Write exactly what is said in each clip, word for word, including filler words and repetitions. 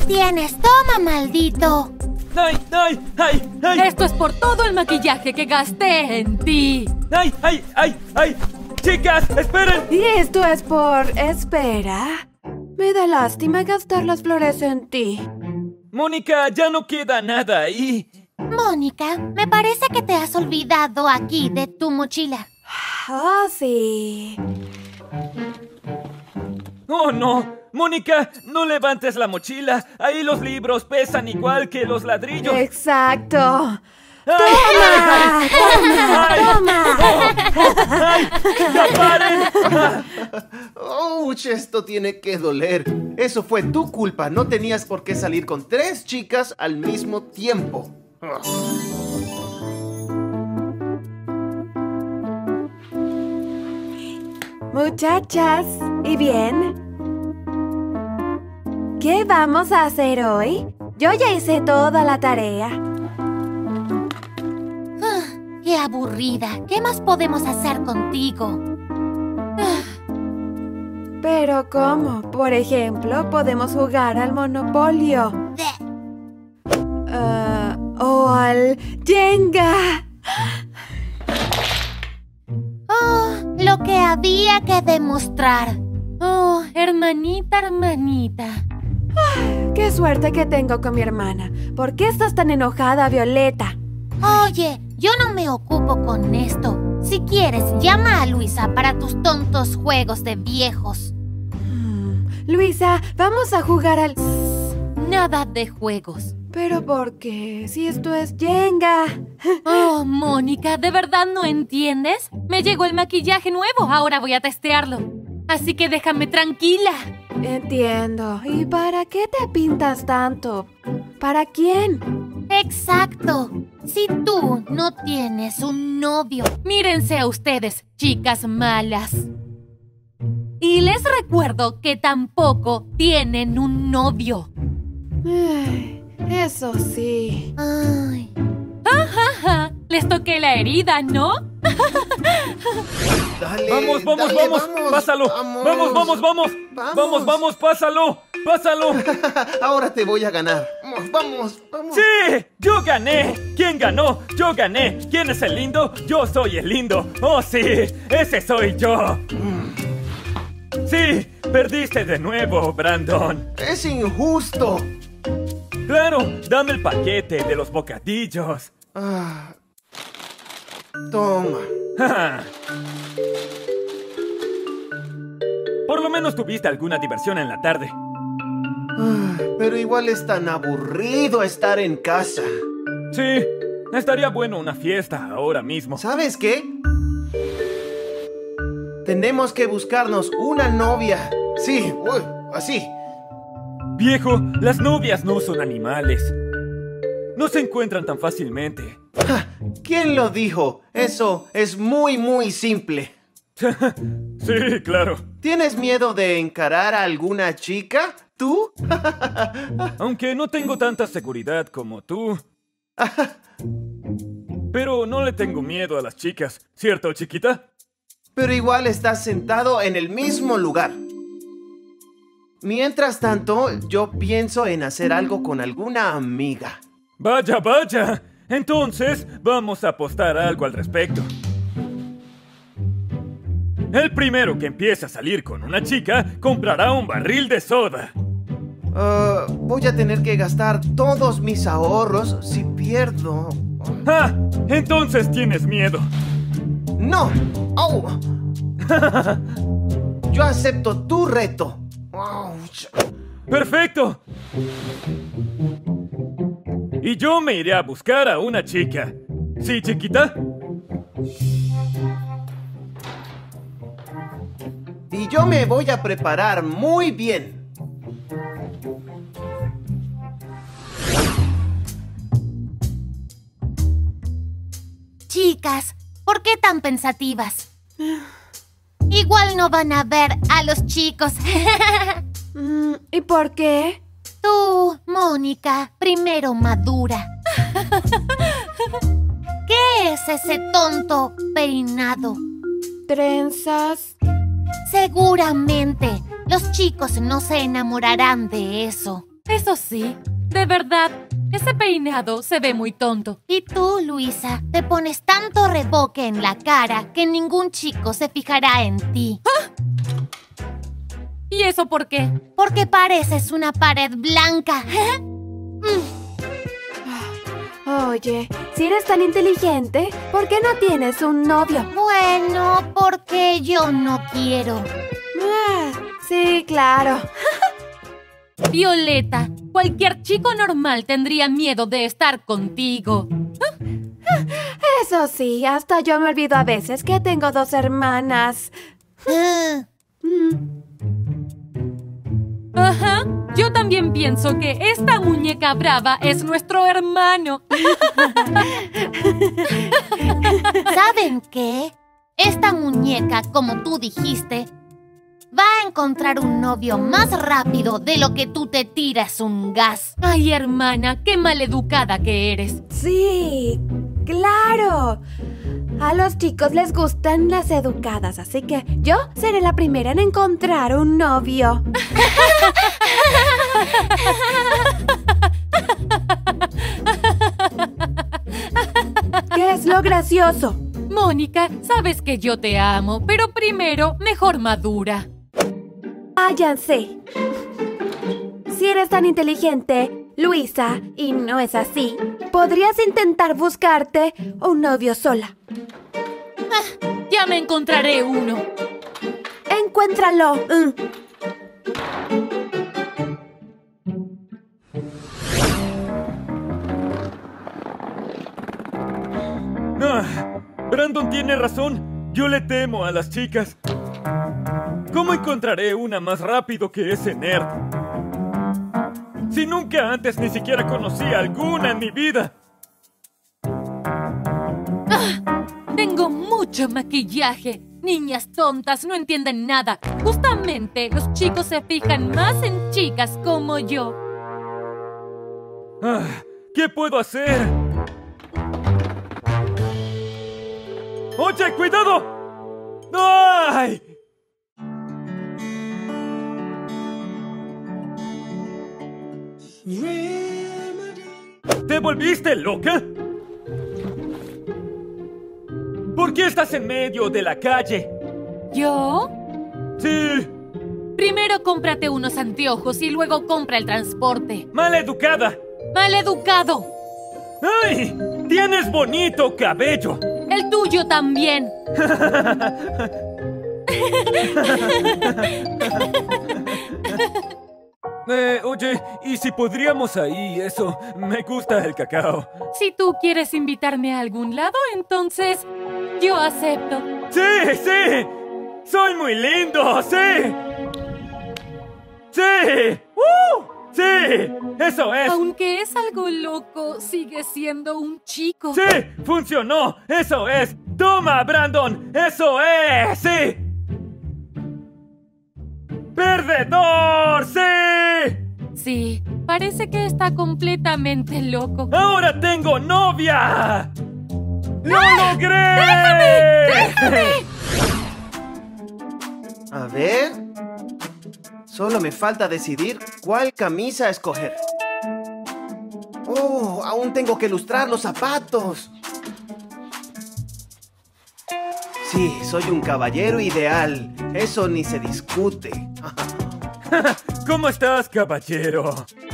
tienes, toma, maldito. ¡Ay, ay, ay, ay! Esto es por todo el maquillaje que gasté en ti. ¡Ay, ay, ay, ay! ¡Chicas, esperen! Y esto es por... Espera. Me da lástima gastar las flores en ti. Mónica, ya no queda nada ahí. Mónica, me parece que te has olvidado aquí de tu mochila. Oh, sí. ¡Oh, no! Mónica, no levantes la mochila. Ahí los libros pesan igual que los ladrillos. Exacto. ¡Ay! ¡Toma! ¡Ay! ¡Toma! ¡Ay! ¡Ya paren! ¡Ouch! Esto tiene que doler. Eso fue tu culpa. No tenías por qué salir con tres chicas al mismo tiempo. Muchachas, ¿y bien? ¿Qué vamos a hacer hoy? Yo ya hice toda la tarea. Ah, ¡qué aburrida! ¿Qué más podemos hacer contigo? Ah. ¿Pero cómo? Por ejemplo, podemos jugar al Monopolio. Uh, o al Jenga. Oh, lo que había que demostrar. Oh, hermanita, hermanita. ¡Qué suerte que tengo con mi hermana! ¿Por qué estás tan enojada, Violeta? Oye, yo no me ocupo con esto. Si quieres, llama a Luisa para tus tontos juegos de viejos. Hmm. Luisa, vamos a jugar al... Nada de juegos. ¿Pero por qué? Si esto es Jenga. Oh, Mónica, ¿de verdad no entiendes? Me llegó el maquillaje nuevo, ahora voy a testearlo. Así que déjame tranquila. Entiendo. ¿Y para qué te pintas tanto? ¿Para quién? Exacto. Si tú no tienes un novio. Mírense a ustedes, chicas malas. Y les recuerdo que tampoco tienen un novio. Ay, eso sí. Ay. ¡Ajaja! Les toqué la herida, ¿no? Dale, ¡Vamos, vamos, dale, vamos! ¡Pásalo! Vamos, ¡Vamos, vamos, vamos! Vamos. ¡Vamos, vamos, pásalo! ¡Pásalo! Ahora te voy a ganar. Vamos, vamos, vamos. ¡Sí! ¡Yo gané! ¿Quién ganó? ¡Yo gané! ¿Quién es el lindo? ¡Yo soy el lindo! ¡Oh, sí! ¡Ese soy yo! ¡Sí! ¡Perdiste de nuevo, Brandon! Es injusto. ¡Claro! ¡Dame el paquete de los bocadillos! Ah. Toma. Por lo menos tuviste alguna diversión en la tarde. Ah, pero igual es tan aburrido estar en casa. Sí, estaría bueno una fiesta ahora mismo. ¿Sabes qué? Tenemos que buscarnos una novia. Sí, uy, así. Viejo, las novias no son animales. No se encuentran tan fácilmente. ¿Quién lo dijo? Eso es muy, muy simple. Sí, claro. ¿Tienes miedo de encarar a alguna chica? ¿Tú? Aunque no tengo tanta seguridad como tú. Pero no le tengo miedo a las chicas, ¿cierto, chiquita? Pero igual estás sentado en el mismo lugar. Mientras tanto, yo pienso en hacer algo con alguna amiga. Vaya, vaya. Entonces, vamos a apostar algo al respecto. El primero que empiece a salir con una chica comprará un barril de soda. Uh, voy a tener que gastar todos mis ahorros si pierdo. ¡Ah! Entonces tienes miedo. ¡No! ¡Oh! Yo acepto tu reto. Ouch. ¡Perfecto! Y yo me iré a buscar a una chica. ¿Sí, chiquita? Y yo me voy a preparar muy bien. Chicas, ¿por qué tan pensativas? Igual no van a ver a los chicos. Mm, ¿y por qué? Tú, Mónica, primero madura. ¿Qué es ese tonto peinado? ¿Trenzas? Seguramente los chicos no se enamorarán de eso. Eso sí, de verdad, ese peinado se ve muy tonto. Y tú, Luisa, te pones tanto reboque en la cara que ningún chico se fijará en ti. ¡Ah! ¿Y eso por qué? Porque pareces una pared blanca. mm. Oye, si eres tan inteligente, ¿por qué no tienes un novio? Bueno, porque yo no quiero. Ah, sí, claro. Violeta, cualquier chico normal tendría miedo de estar contigo. Eso sí, hasta yo me olvido a veces que tengo dos hermanas. Mm. Ajá, yo también pienso que esta muñeca brava es nuestro hermano. ¿Saben qué? Esta muñeca, como tú dijiste, va a encontrar un novio más rápido de lo que tú te tiras un gas. Ay, hermana, qué maleducada que eres. Sí, claro. A los chicos les gustan las educadas, así que yo seré la primera en encontrar un novio. ¿Qué es lo gracioso? Mónica, sabes que yo te amo, pero primero, mejor madura. Váyanse. Si eres tan inteligente, Luisa, y no es así, podrías intentar buscarte un novio sola. Ah, ya me encontraré uno. Encuéntralo. Mm. Ah, Brandon tiene razón. Yo le temo a las chicas. ¿Cómo encontraré una más rápido que ese nerd? Si nunca antes ni siquiera conocí a alguna en mi vida. Ah, tengo mucho maquillaje. Niñas tontas no entienden nada. Justamente los chicos se fijan más en chicas como yo. Ah, ¿qué puedo hacer? ¡Oye, cuidado! ¡Ay! ¿Te volviste loca? ¿Por qué estás en medio de la calle? ¿Yo? Sí. Primero cómprate unos anteojos y luego compra el transporte. ¡Maleducada! ¡Maleducado! ¡Ay! ¡Tienes bonito cabello! El tuyo también. Eh, oye, ¿y si podríamos ahí? Eso, me gusta el cacao. Si tú quieres invitarme a algún lado, entonces yo acepto. ¡Sí, sí! ¡Soy muy lindo! ¡Sí! ¡Sí! ¡Uh! ¡Sí! ¡Eso es! Aunque es algo loco, sigue siendo un chico. ¡Sí! ¡Funcionó! ¡Eso es! ¡Toma, Brandon! ¡Eso es! ¡Sí! ¡Perdedor! ¡Sí! Sí, parece que está completamente loco. ¡Ahora tengo novia! ¡Lo ¡Ah! logré! ¡Déjame! ¡Déjame! A ver. Solo me falta decidir cuál camisa escoger. ¡Oh! Aún tengo que lustrar los zapatos. Sí, soy un caballero ideal. Eso ni se discute. ¿Cómo estás, caballero?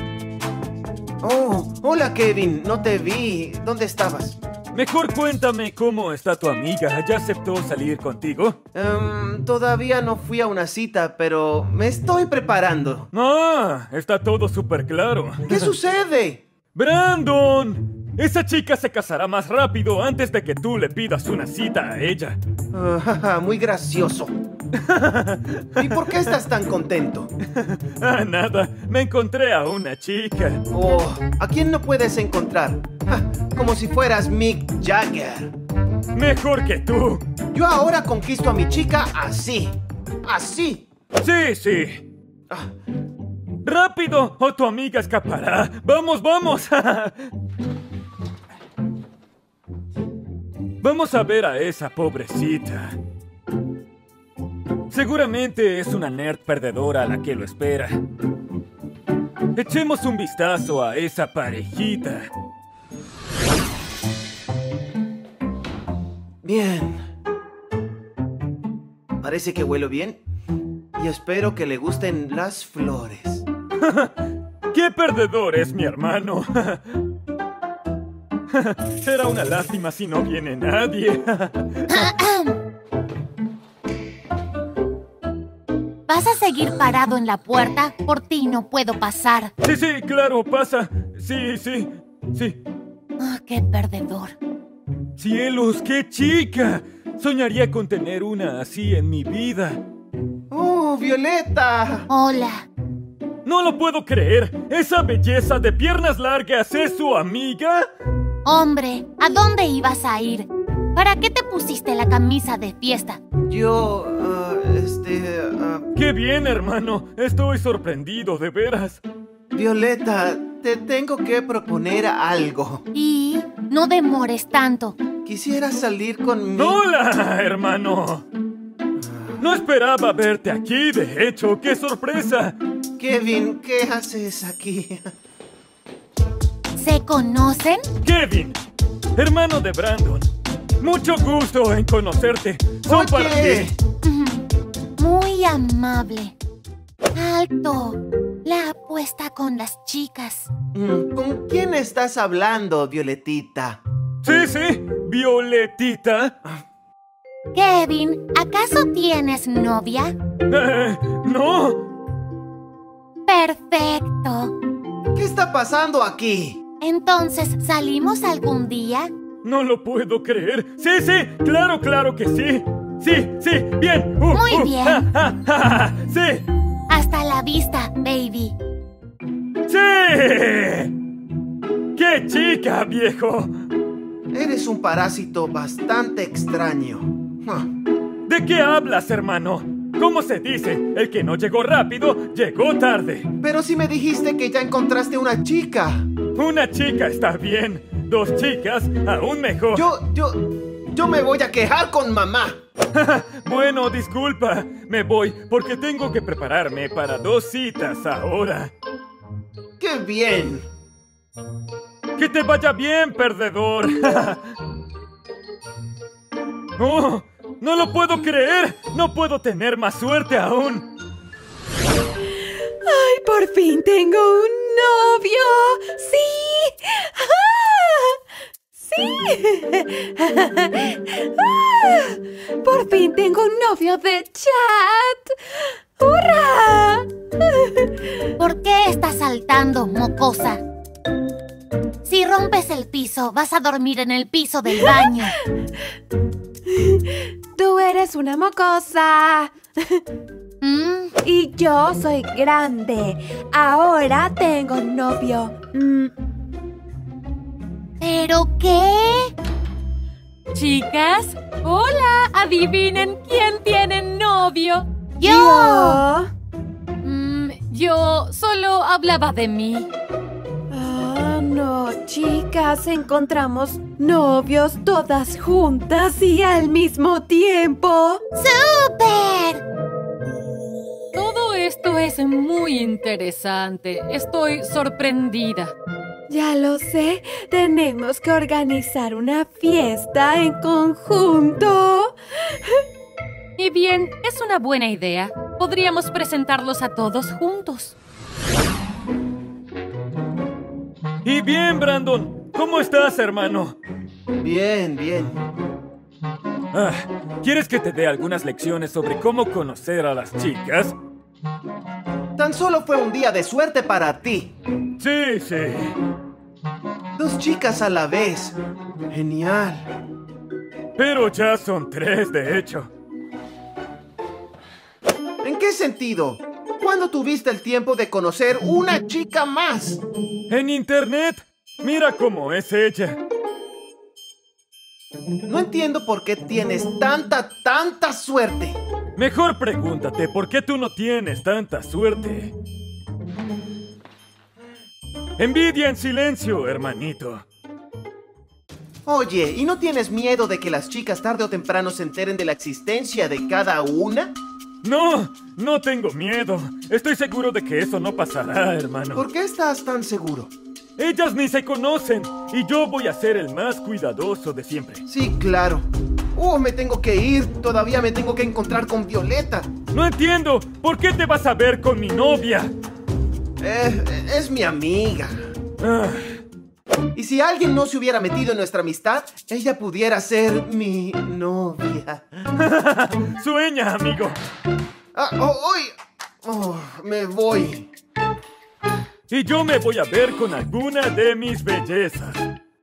Oh, hola Kevin, no te vi. ¿Dónde estabas? Mejor cuéntame cómo está tu amiga. ¿Ya aceptó salir contigo? Um, todavía no fui a una cita, pero me estoy preparando. Ah, está todo súper claro. ¿Qué sucede? ¡Brandon! Esa chica se casará más rápido antes de que tú le pidas una cita a ella. Uh, muy gracioso. ¿Y por qué estás tan contento? Ah, nada. Me encontré a una chica. Oh, ¿a quién no puedes encontrar? Ja, como si fueras Mick Jagger. Mejor que tú. Yo ahora conquisto a mi chica así. Así. Sí, sí. Ah, ¡Rápido! O tu amiga escapará. ¡Vamos, vamos! Vamos a ver a esa pobrecita. Seguramente es una nerd perdedora la que lo espera. Echemos un vistazo a esa parejita. Bien. Parece que huelo bien. Y espero que le gusten las flores. ¡Qué perdedor es mi hermano! Será una lástima si no viene nadie. ¿Vas a seguir parado en la puerta? Por ti no puedo pasar. Sí, sí, claro, pasa. Sí, sí, sí. Oh, ¡qué perdedor! ¡Cielos, qué chica! Soñaría con tener una así en mi vida. ¡Oh, Violeta! Hola. ¡No lo puedo creer! ¿Esa belleza de piernas largas es su amiga? Hombre, ¿a dónde ibas a ir? ¿Para qué te pusiste la camisa de fiesta? Yo... uh, este... uh, ¡Qué bien, hermano! Estoy sorprendido, de veras. Violeta, te tengo que proponer algo. Y no demores tanto. Quisiera salir conmigo. ¡Hola, hermano! No esperaba verte aquí, de hecho. ¡Qué sorpresa! Kevin, ¿qué haces aquí? ¿Se conocen? Kevin, hermano de Brandon. Mucho gusto en conocerte. Son Oye. para ti. Muy amable. Alto. La apuesta con las chicas. Mm, ¿Con quién estás hablando, Violetita? Sí, sí, Violetita. Kevin, ¿acaso tienes novia? Eh, no. Perfecto. ¿Qué está pasando aquí? Entonces, ¿salimos algún día? No lo puedo creer. Sí, sí, claro, claro que sí. Sí, sí, bien. Uh, Muy uh, bien. ja, ja, ja, sí, Hasta la vista, baby. sí. ¡Qué chica, viejo! Eres un parásito bastante extraño. Ah, ¿De qué hablas, hermano? ¿Cómo se dice? El que no llegó rápido, llegó tarde. Pero si me dijiste que ya encontraste una chica. Una chica está bien. Dos chicas, aún mejor. Yo, yo, yo me voy a quejar con mamá. Bueno, disculpa. Me voy porque tengo que prepararme para dos citas ahora. ¡Qué bien! ¡Que te vaya bien, perdedor! ¡Oh! ¡No lo puedo creer! ¡No puedo tener más suerte aún! ¡Ay, por fin tengo un novio! ¡Sí! ¡Ah! ¡Sí! ¡Ah! ¡Por fin tengo un novio de chat! ¡Hurra! ¿Por qué estás saltando, mocosa? Si rompes el piso, vas a dormir en el piso del baño. Tú eres una mocosa. ¿Mm? Y yo soy grande. Ahora tengo novio. Mm. ¿Pero qué? Chicas, hola, adivinen quién tiene novio. ¡Yo! Mm, yo solo hablaba de mí. Ah, no, chicas, encontramos novios todas juntas y al mismo tiempo. ¡Súper! Todo esto es muy interesante. Estoy sorprendida. Ya lo sé, tenemos que organizar una fiesta en conjunto. Y bien, es una buena idea. Podríamos presentarlos a todos juntos. Y bien, Brandon. ¿Cómo estás, hermano? Bien, bien. Ah, ¿quieres que te dé algunas lecciones sobre cómo conocer a las chicas? Tan solo fue un día de suerte para ti. Sí, sí. Dos chicas a la vez. Genial. Pero ya son tres, de hecho. ¿En qué sentido? ¿Cuándo tuviste el tiempo de conocer una chica más? En internet. Mira cómo es ella. No entiendo por qué tienes tanta, tanta suerte. Mejor pregúntate por qué tú no tienes tanta suerte. Envidia en silencio, hermanito. Oye, ¿y no tienes miedo de que las chicas tarde o temprano se enteren de la existencia de cada una? No, no tengo miedo. Estoy seguro de que eso no pasará, hermano. ¿Por qué estás tan seguro? Ellas ni se conocen y yo voy a ser el más cuidadoso de siempre. Sí, claro. Oh, me tengo que ir. Todavía me tengo que encontrar con Violeta. No entiendo. ¿Por qué te vas a ver con mi novia? Eh, es mi amiga. Ah. Y si alguien no se hubiera metido en nuestra amistad, ella pudiera ser mi novia. Sueña, amigo. Ah, oh, hoy. Oh, me voy. Y yo me voy a ver con alguna de mis bellezas.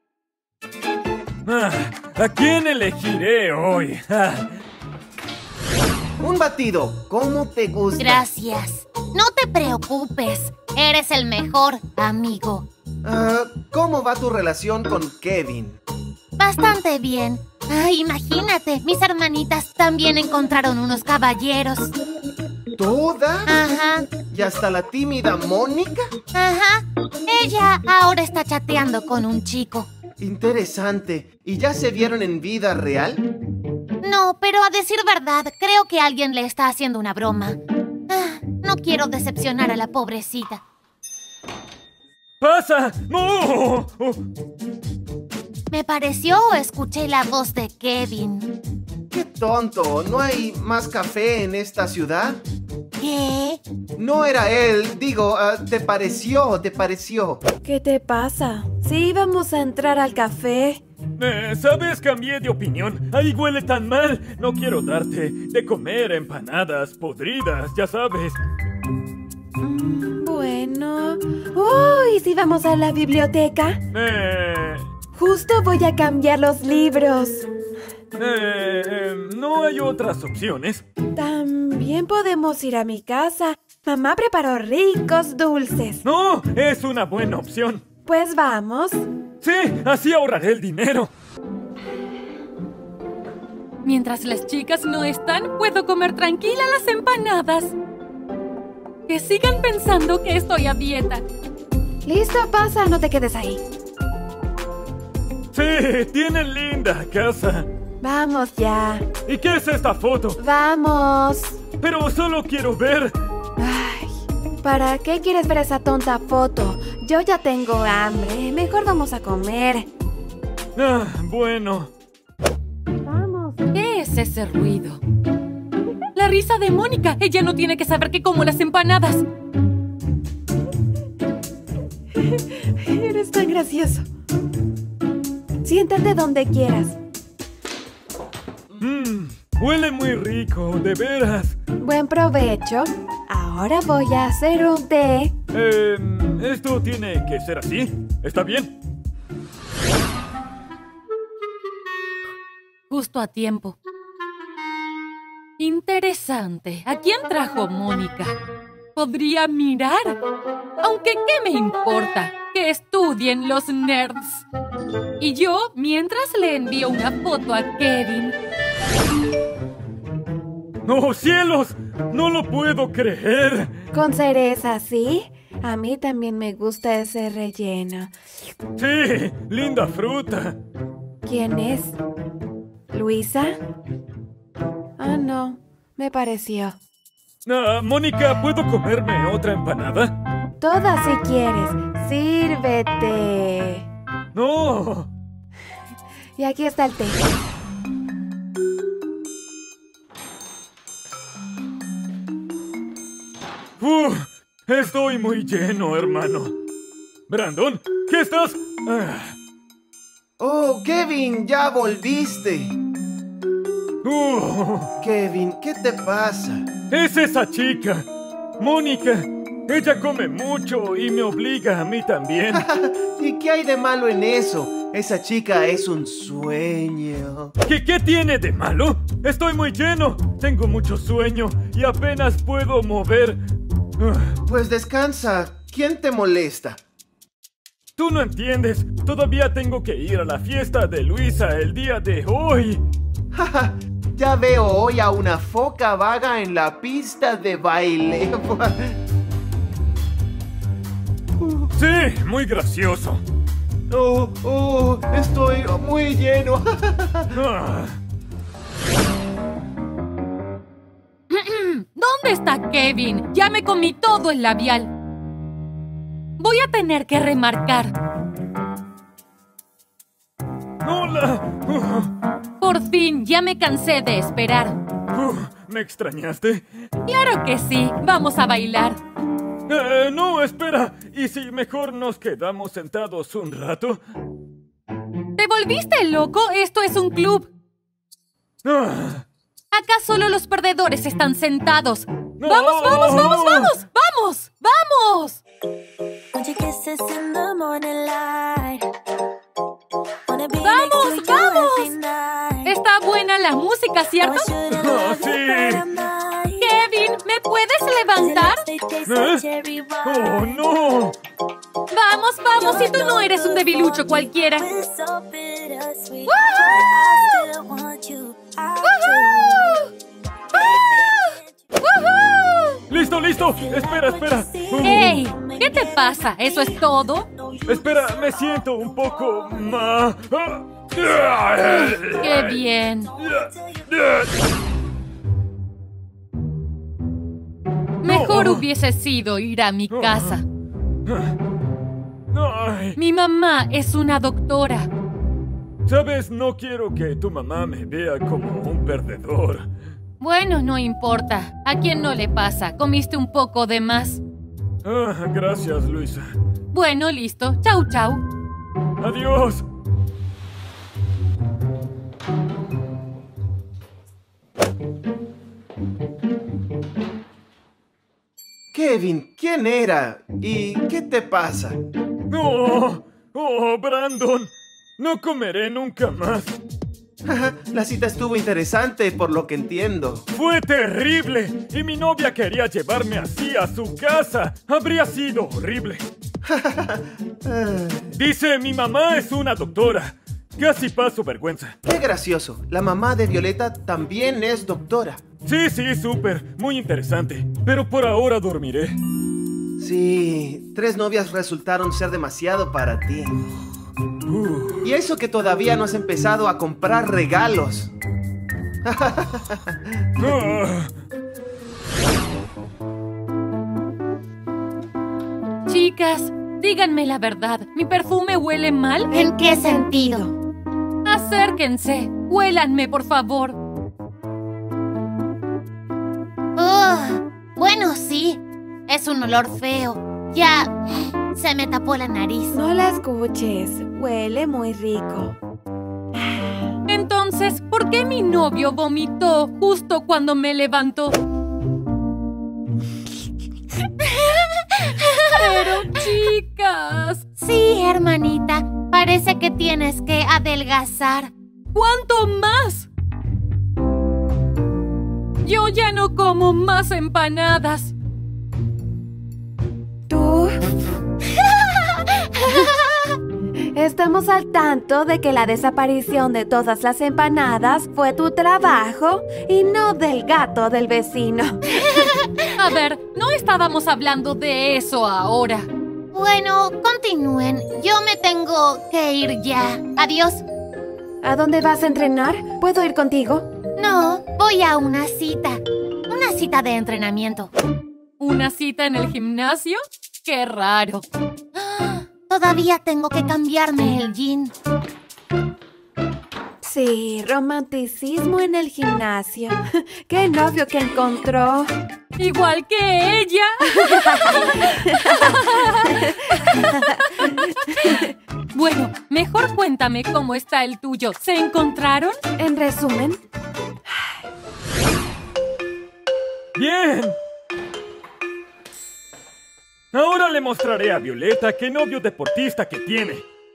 Ah, ¿a quién elegiré hoy? Ah. Un batido. ¿Cómo te gusta? Gracias. No te preocupes. Eres el mejor, amigo. Ah, ¿cómo va tu relación con Kevin? Bastante bien. Ay, imagínate, mis hermanitas también encontraron unos caballeros. ¿Todas? Ajá, ¿Y hasta la tímida Mónica? ajá. Ella ahora está chateando con un chico. Interesante. ¿Y ya se vieron en vida real? No, pero a decir verdad, creo que alguien le está haciendo una broma. Ah, no quiero decepcionar a la pobrecita. ¡Pasa! ¡No! Oh. Me pareció o escuché la voz de Kevin. ¡Qué tonto! ¿No hay más café en esta ciudad? ¿Qué? No era él. Digo, uh, ¿te pareció? ¿Te pareció? ¿Qué te pasa? Sí íbamos a entrar al café. Eh, ¿Sabes? Cambié de opinión. Ahí huele tan mal. No quiero darte de comer empanadas podridas, ya sabes. Mm, bueno. ¡Uy! ¿Sí vamos a la biblioteca? Eh... Justo voy a cambiar los libros. Eh, eh, ¿no hay otras opciones? También podemos ir a mi casa. Mamá preparó ricos dulces. ¡No! Es una buena opción. Pues vamos. Sí, así ahorraré el dinero. Mientras las chicas no están, puedo comer tranquila las empanadas. Que sigan pensando que estoy a dieta. Listo, pasa, no te quedes ahí. Sí, tienen linda casa. Vamos ya. ¿Y qué es esta foto? Vamos. Pero solo quiero ver. Ay, ¿para qué quieres ver esa tonta foto? Yo ya tengo hambre. Mejor vamos a comer. Ah, bueno. Vamos. ¿Qué es ese ruido? La risa de Mónica. Ella no tiene que saber que como las empanadas. Eres tan gracioso. Siéntate donde quieras. Mmm, huele muy rico, de veras. Buen provecho. Ahora voy a hacer un té. Eh, ¿esto tiene que ser así? ¿Está bien? Justo a tiempo. Interesante. ¿A quién trajo Mónica? ¿Podría mirar? Aunque, ¿qué me importa? Que estudien los nerds. Y yo, mientras le envío una foto a Kevin. ¡No, cielos! ¡No lo puedo creer! Con cereza, ¿sí? A mí también me gusta ese relleno. ¡Sí! ¡Linda fruta! ¿Quién es? ¿Luisa? Ah, no. Me pareció. Ah, Mónica, ¿puedo comerme otra empanada? Todas si quieres. Sírvete. ¡No! Y aquí está el té. ¡Uf! Estoy muy lleno, hermano. Brandon, ¿qué estás? Ah. Oh, Kevin, ya volviste. Uh, Kevin, ¿qué te pasa? es esa chica, Mónica. Ella come mucho y me obliga a mí también. ¿Y qué hay de malo en eso? Esa chica es un sueño. ¿Qué, ¿Qué tiene de malo? Estoy muy lleno, tengo mucho sueño y apenas puedo mover. Uh, Pues descansa. ¿Quién te molesta? Tú no entiendes, todavía tengo que ir a la fiesta de Luisa el día de hoy. Jaja, ya veo hoy a una foca vaga en la pista de baile. Sí, muy gracioso. Oh, oh, estoy muy lleno. Ah. ¿Dónde está Kevin? Ya me comí todo el labial. Voy a tener que remarcar. ¡Hola! Por fin, ya me cansé de esperar. Uh, ¿Me extrañaste? Claro que sí. Vamos a bailar. Eh, no, espera. ¿Y si mejor nos quedamos sentados un rato? ¿Te volviste loco? Esto es un club. Ah. Acá solo los perdedores están sentados. No. ¡Vamos, vamos, vamos, vamos! ¡Vamos! ¡Vamos! ¡Vamos, vamos! Está buena la música, ¿cierto? Oh, sí. Kevin, ¿me puedes levantar? ¿Eh? ¡Oh, no! Vamos, vamos, si tú no eres un debilucho cualquiera. ¡Woohoo! ¡Woohoo! ¡Listo, listo! ¡Espera, espera! Uh. ¡Ey! ¿Qué te pasa? ¿Eso es todo? Espera, me siento un poco más... ¡Qué bien! Mejor hubiese sido ir a mi casa. Ay. Mi mamá es una doctora. Sabes, no quiero que tu mamá me vea como un perdedor. Bueno, no importa. ¿A quién no le pasa? Comiste un poco de más. Ah, gracias, Luisa. Bueno, listo. Chau, chau. Adiós. Kevin, ¿quién era? ¿Y qué te pasa? ¡Oh! ¡Oh, Brandon! No comeré nunca más. La cita estuvo interesante, por lo que entiendo. ¡Fue terrible! Y mi novia quería llevarme así a su casa. Habría sido horrible. Dice, mi mamá es una doctora. Casi paso vergüenza. Qué gracioso. La mamá de Violeta también es doctora. Sí, sí, súper. Muy interesante. Pero por ahora dormiré. Sí, tres novias resultaron ser demasiado para ti. Uh. Y eso que todavía no has empezado a comprar regalos. Ah. Chicas, díganme la verdad. ¿Mi perfume huele mal? ¿En qué sentido? Acérquense. Huélanme, por favor. Oh, bueno, sí. Es un olor feo. Ya se me tapó la nariz. No la escuches. Huele muy rico. Entonces, ¿por qué mi novio vomitó justo cuando me levantó? Pero, chicas... Sí, hermanita. Parece que tienes que adelgazar. ¿Cuánto más? Yo ya no como más empanadas. ¿Tú? Estamos al tanto de que la desaparición de todas las empanadas fue tu trabajo y no del gato del vecino. A ver, no estábamos hablando de eso ahora. Bueno, continúen. Yo me tengo que ir ya. Adiós. ¿A dónde vas a entrenar? ¿Puedo ir contigo? No, voy a una cita. Una cita de entrenamiento. ¿Una cita en el gimnasio? ¡Qué raro! Todavía tengo que cambiarme el jean. Sí, romanticismo en el gimnasio. ¡Qué novio que encontró! ¡Igual que ella! Bueno, mejor cuéntame cómo está el tuyo. ¿Se encontraron? En resumen... ¡Bien! Ahora le mostraré a Violeta qué novio deportista que tiene.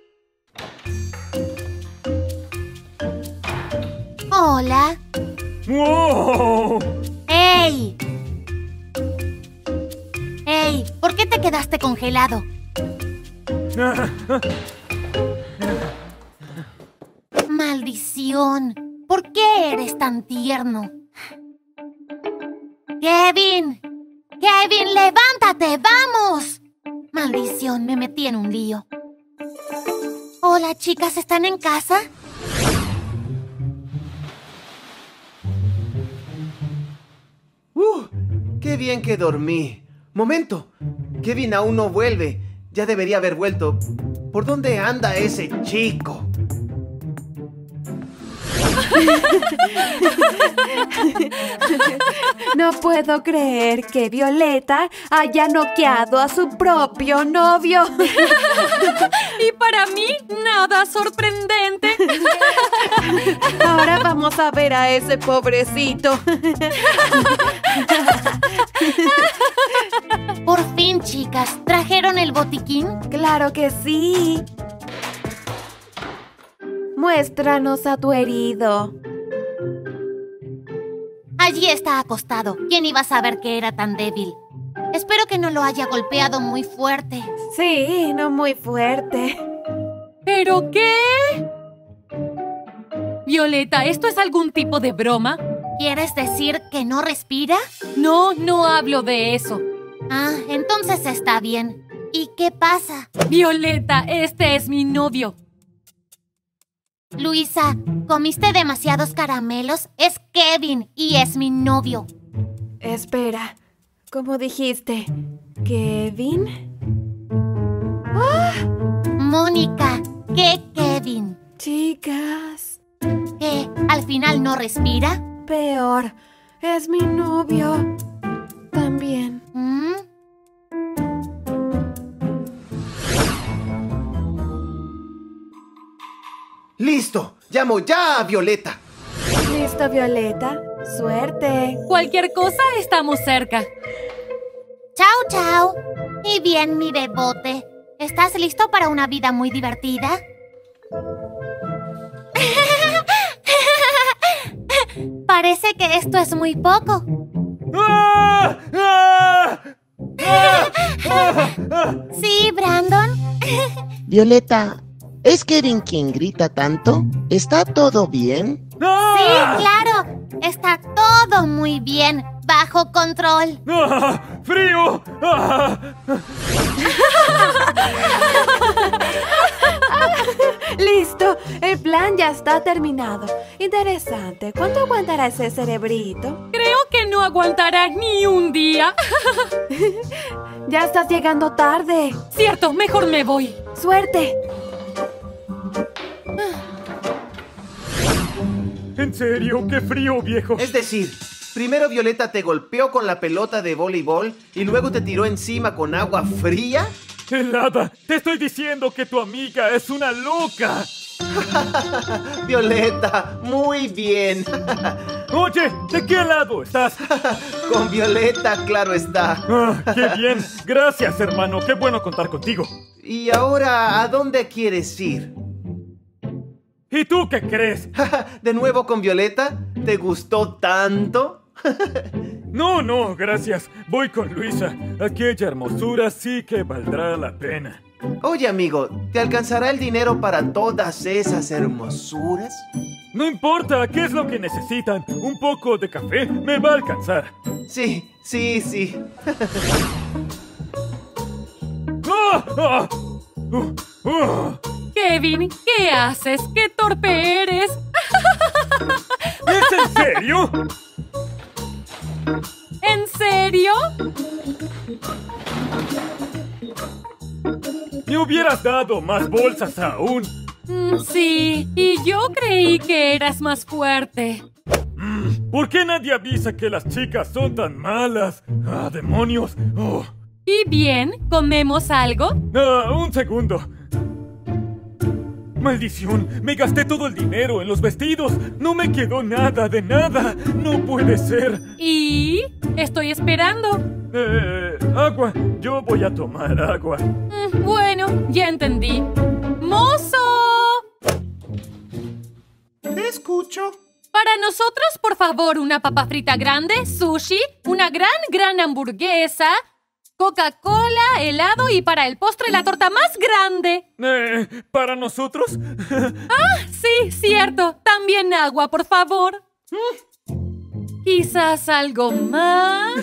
Hola. ¡Wow! ¡Ey! ¡Ey! ¿Por qué te quedaste congelado? ¡Maldición! ¿Por qué eres tan tierno? ¡Kevin! ¡Kevin, levántate! ¡Vamos! Maldición, me metí en un lío. Hola, chicas, ¿están en casa? Uh, Qué bien que dormí. Momento. Kevin aún no vuelve. Ya debería haber vuelto. ¿Por dónde anda ese chico? No puedo creer que Violeta haya noqueado a su propio novio. Y para mí, nada sorprendente. Ahora vamos a ver a ese pobrecito. Por fin, chicas, ¿trajeron el botiquín? Claro que sí. Muéstranos a tu herido. Allí está acostado. ¿Quién iba a saber que era tan débil? Espero que no lo haya golpeado muy fuerte. Sí, no muy fuerte. ¿Pero qué? Violeta, ¿esto es algún tipo de broma? ¿Quieres decir que no respira? No, no hablo de eso. Ah, entonces está bien. ¿Y qué pasa? Violeta, este es mi novio. Luisa, comiste demasiados caramelos. Es Kevin y es mi novio. Espera, ¿cómo dijiste? ¿Kevin? Mónica, ¿qué Kevin? Chicas, ¿Qué? ¿Al final no respira? peor. Es mi novio. También. ¿Mm? ¡Listo! ¡Llamo ya a Violeta! ¿Listo, Violeta? ¡Suerte! Cualquier cosa, estamos cerca. Chao, chao. Y bien, mi bebote. ¿Estás listo para una vida muy divertida? Parece que esto es muy poco. ¡Ah! ¡Ah! ¡Ah! ¡Ah! ¡Ah! Sí, Brandon. Violeta, ¿es Kevin quien grita tanto? ¿Está todo bien? Sí, ¡Ah! claro. Está todo muy bien. Bajo control. ¡Ah! ¡Frío! ¡Ah! ¡Listo! El plan ya está terminado. Interesante. ¿Cuánto aguantará ese cerebrito? Creo que no aguantará ni un día. Ya estás llegando tarde. Cierto, mejor me voy. ¡Suerte! ¿En serio? ¡Qué frío, viejo! Es decir, primero Violeta te golpeó con la pelota de voleibol y luego te tiró encima con agua fría. ¡Helada! ¡Te estoy diciendo que tu amiga es una loca! Violeta, muy bien. Oye, ¿de qué lado estás? Con Violeta, claro está. Ah, ¡qué bien! Gracias, hermano. ¡Qué bueno contar contigo! Y ahora, ¿a dónde quieres ir? ¿Y tú qué crees? ¿De nuevo con Violeta? ¿Te gustó tanto? No, no, gracias. Voy con Luisa. Aquella hermosura sí que valdrá la pena. Oye, amigo, ¿te alcanzará el dinero para todas esas hermosuras? No importa, ¿qué es lo que necesitan? Un poco de café me va a alcanzar. Sí, sí, sí. ¡Ah! ¡Ah! ¡Uh! ¡Uh! Kevin, ¿qué haces? ¡Qué torpe eres! ¿Es en serio? ¿En serio? Me hubieras dado más bolsas aún. Mm, sí, y yo creí que eras más fuerte. ¿Por qué nadie avisa que las chicas son tan malas? ¡Ah, demonios! Oh. ¿Y bien? ¿Comemos algo? Ah, un segundo. ¡Maldición! ¡Me gasté todo el dinero en los vestidos! ¡No me quedó nada de nada! ¡No puede ser! Y... estoy esperando. Eh, agua. Yo voy a tomar agua. Mm, bueno, ya entendí. ¡Mozo! Te escucho. Para nosotros, por favor, una papa frita grande, sushi, una gran, gran hamburguesa, Coca-Cola, helado y para el postre la torta más grande. Eh, ¿para nosotros? Sí, cierto. También agua, por favor. Quizás algo más.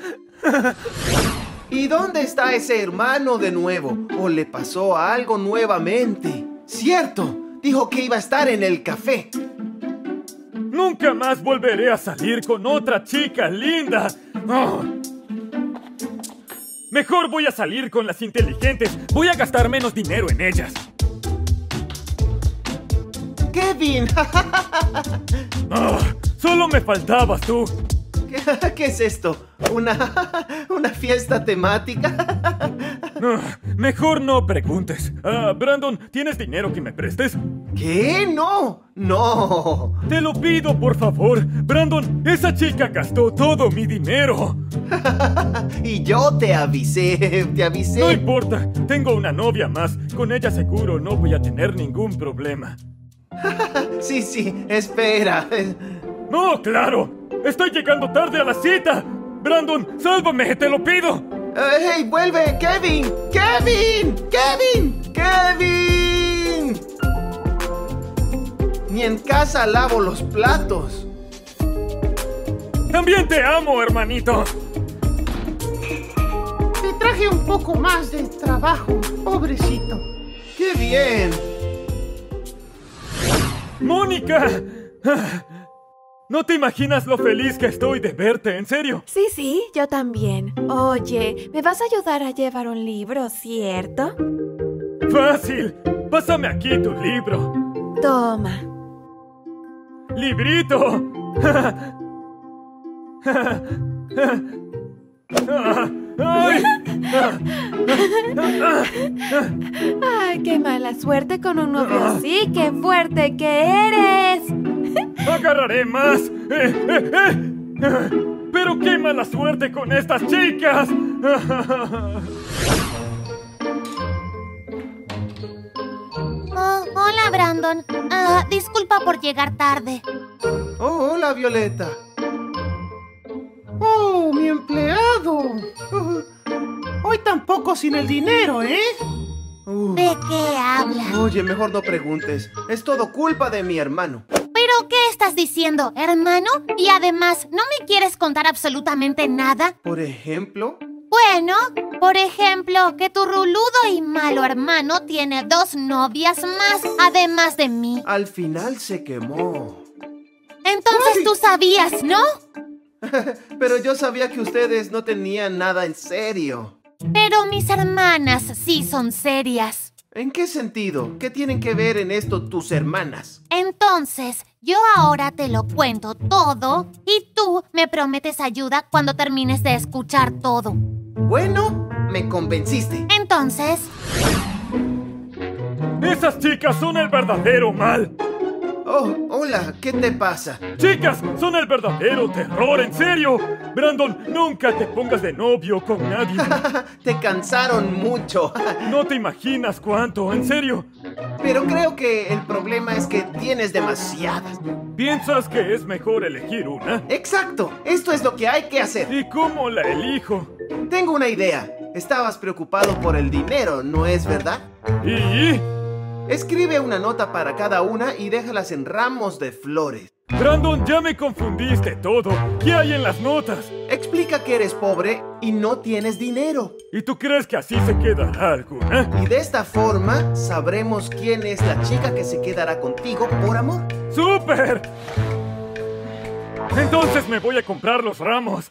¿Y dónde está ese hermano de nuevo? ¿O le pasó algo nuevamente? ¡Cierto! Dijo que iba a estar en el café. Nunca más volveré a salir con otra chica linda. Oh, Mejor voy a salir con las inteligentes. Voy a gastar menos dinero en ellas. ¡Kevin! Oh, solo me faltabas tú. ¿Qué, ¿Qué es esto? ¿Una, una fiesta temática? No, mejor no preguntes. Ah, Brandon, ¿tienes dinero que me prestes? ¿Qué? ¡No! ¡No! Te lo pido, por favor. Brandon, esa chica gastó todo mi dinero. Y yo te avisé, te avisé. No importa, tengo una novia más. Con ella seguro no voy a tener ningún problema. Sí, sí, espera. ¡No, claro! ¡Estoy llegando tarde a la cita! ¡Brandon, sálvame, te lo pido! ¡Hey, vuelve! ¡Kevin! ¡Kevin! ¡Kevin! ¡Kevin! Ni en casa lavo los platos. ¡También te amo, hermanito! Te traje un poco más de trabajo, pobrecito. ¡Qué bien! ¡Mónica! No te imaginas lo feliz que estoy de verte, ¿en serio? Sí, sí, yo también. Oye, ¿me vas a ayudar a llevar un libro, cierto? ¡Fácil! Pásame aquí tu libro. Toma. ¡Librito! ¡Ay! Ay, qué mala suerte con un novio así. ¡Qué fuerte que eres! ¡Agarraré más! ¡Eh, eh, eh! ¡Pero qué mala suerte con estas chicas! Oh, hola, Brandon. Ah, disculpa por llegar tarde. Oh, hola, Violeta. ¡Oh, mi empleado! Uh, hoy tampoco sin el dinero, ¿eh? Uh, ¿De qué hablas? Oye, mejor no preguntes. Es todo culpa de mi hermano. ¿Pero qué estás diciendo, hermano? Y además, ¿no me quieres contar absolutamente nada? Por ejemplo... Bueno, por ejemplo, que tu ruludo y malo hermano tiene dos novias más, además de mí. Al final se quemó. Entonces ¡Uy! tú sabías, ¿no? Pero yo sabía que ustedes no tenían nada en serio. Pero mis hermanas sí son serias. ¿En qué sentido? ¿Qué tienen que ver en esto tus hermanas? Entonces, yo ahora te lo cuento todo y tú me prometes ayuda cuando termines de escuchar todo. Bueno, me convenciste. Entonces... ¡Esas chicas son el verdadero mal! Oh, hola, ¿qué te pasa? ¡Chicas, son el verdadero terror, en serio! Brandon, nunca te pongas de novio con nadie. Te cansaron mucho. No te imaginas cuánto, en serio. Pero creo que el problema es que tienes demasiadas. ¿Piensas que es mejor elegir una? Exacto, esto es lo que hay que hacer. ¿Y cómo la elijo? Tengo una idea. Estabas preocupado por el dinero, ¿no es verdad? ¿Y? Escribe una nota para cada una y déjalas en ramos de flores. Brandon, ya me confundiste todo. ¿Qué hay en las notas? Explica que eres pobre y no tienes dinero. ¿Y tú crees que así se quedará alguna? Y de esta forma sabremos quién es la chica que se quedará contigo por amor. ¡Súper! Entonces me voy a comprar los ramos.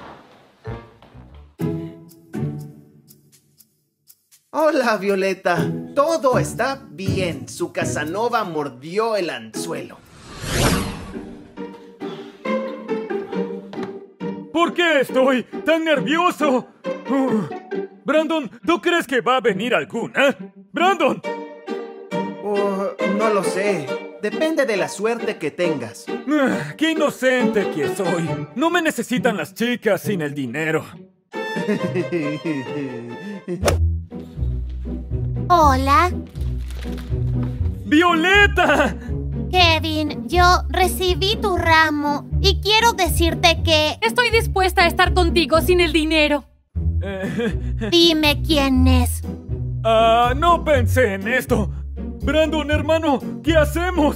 Hola, Violeta. Todo está bien. Su Casanova mordió el anzuelo. ¿Por qué estoy tan nervioso? Uh, Brandon, ¿tú crees que va a venir alguna? ¡Brandon! Oh, no lo sé. Depende de la suerte que tengas. Uh, ¡Qué inocente que soy! No me necesitan las chicas sin el dinero. Hola. ¡Violeta! Kevin, yo recibí tu ramo y quiero decirte que... Estoy dispuesta a estar contigo sin el dinero. Eh, Dime quién es. Ah, no pensé en esto. Brandon, hermano, ¿qué hacemos?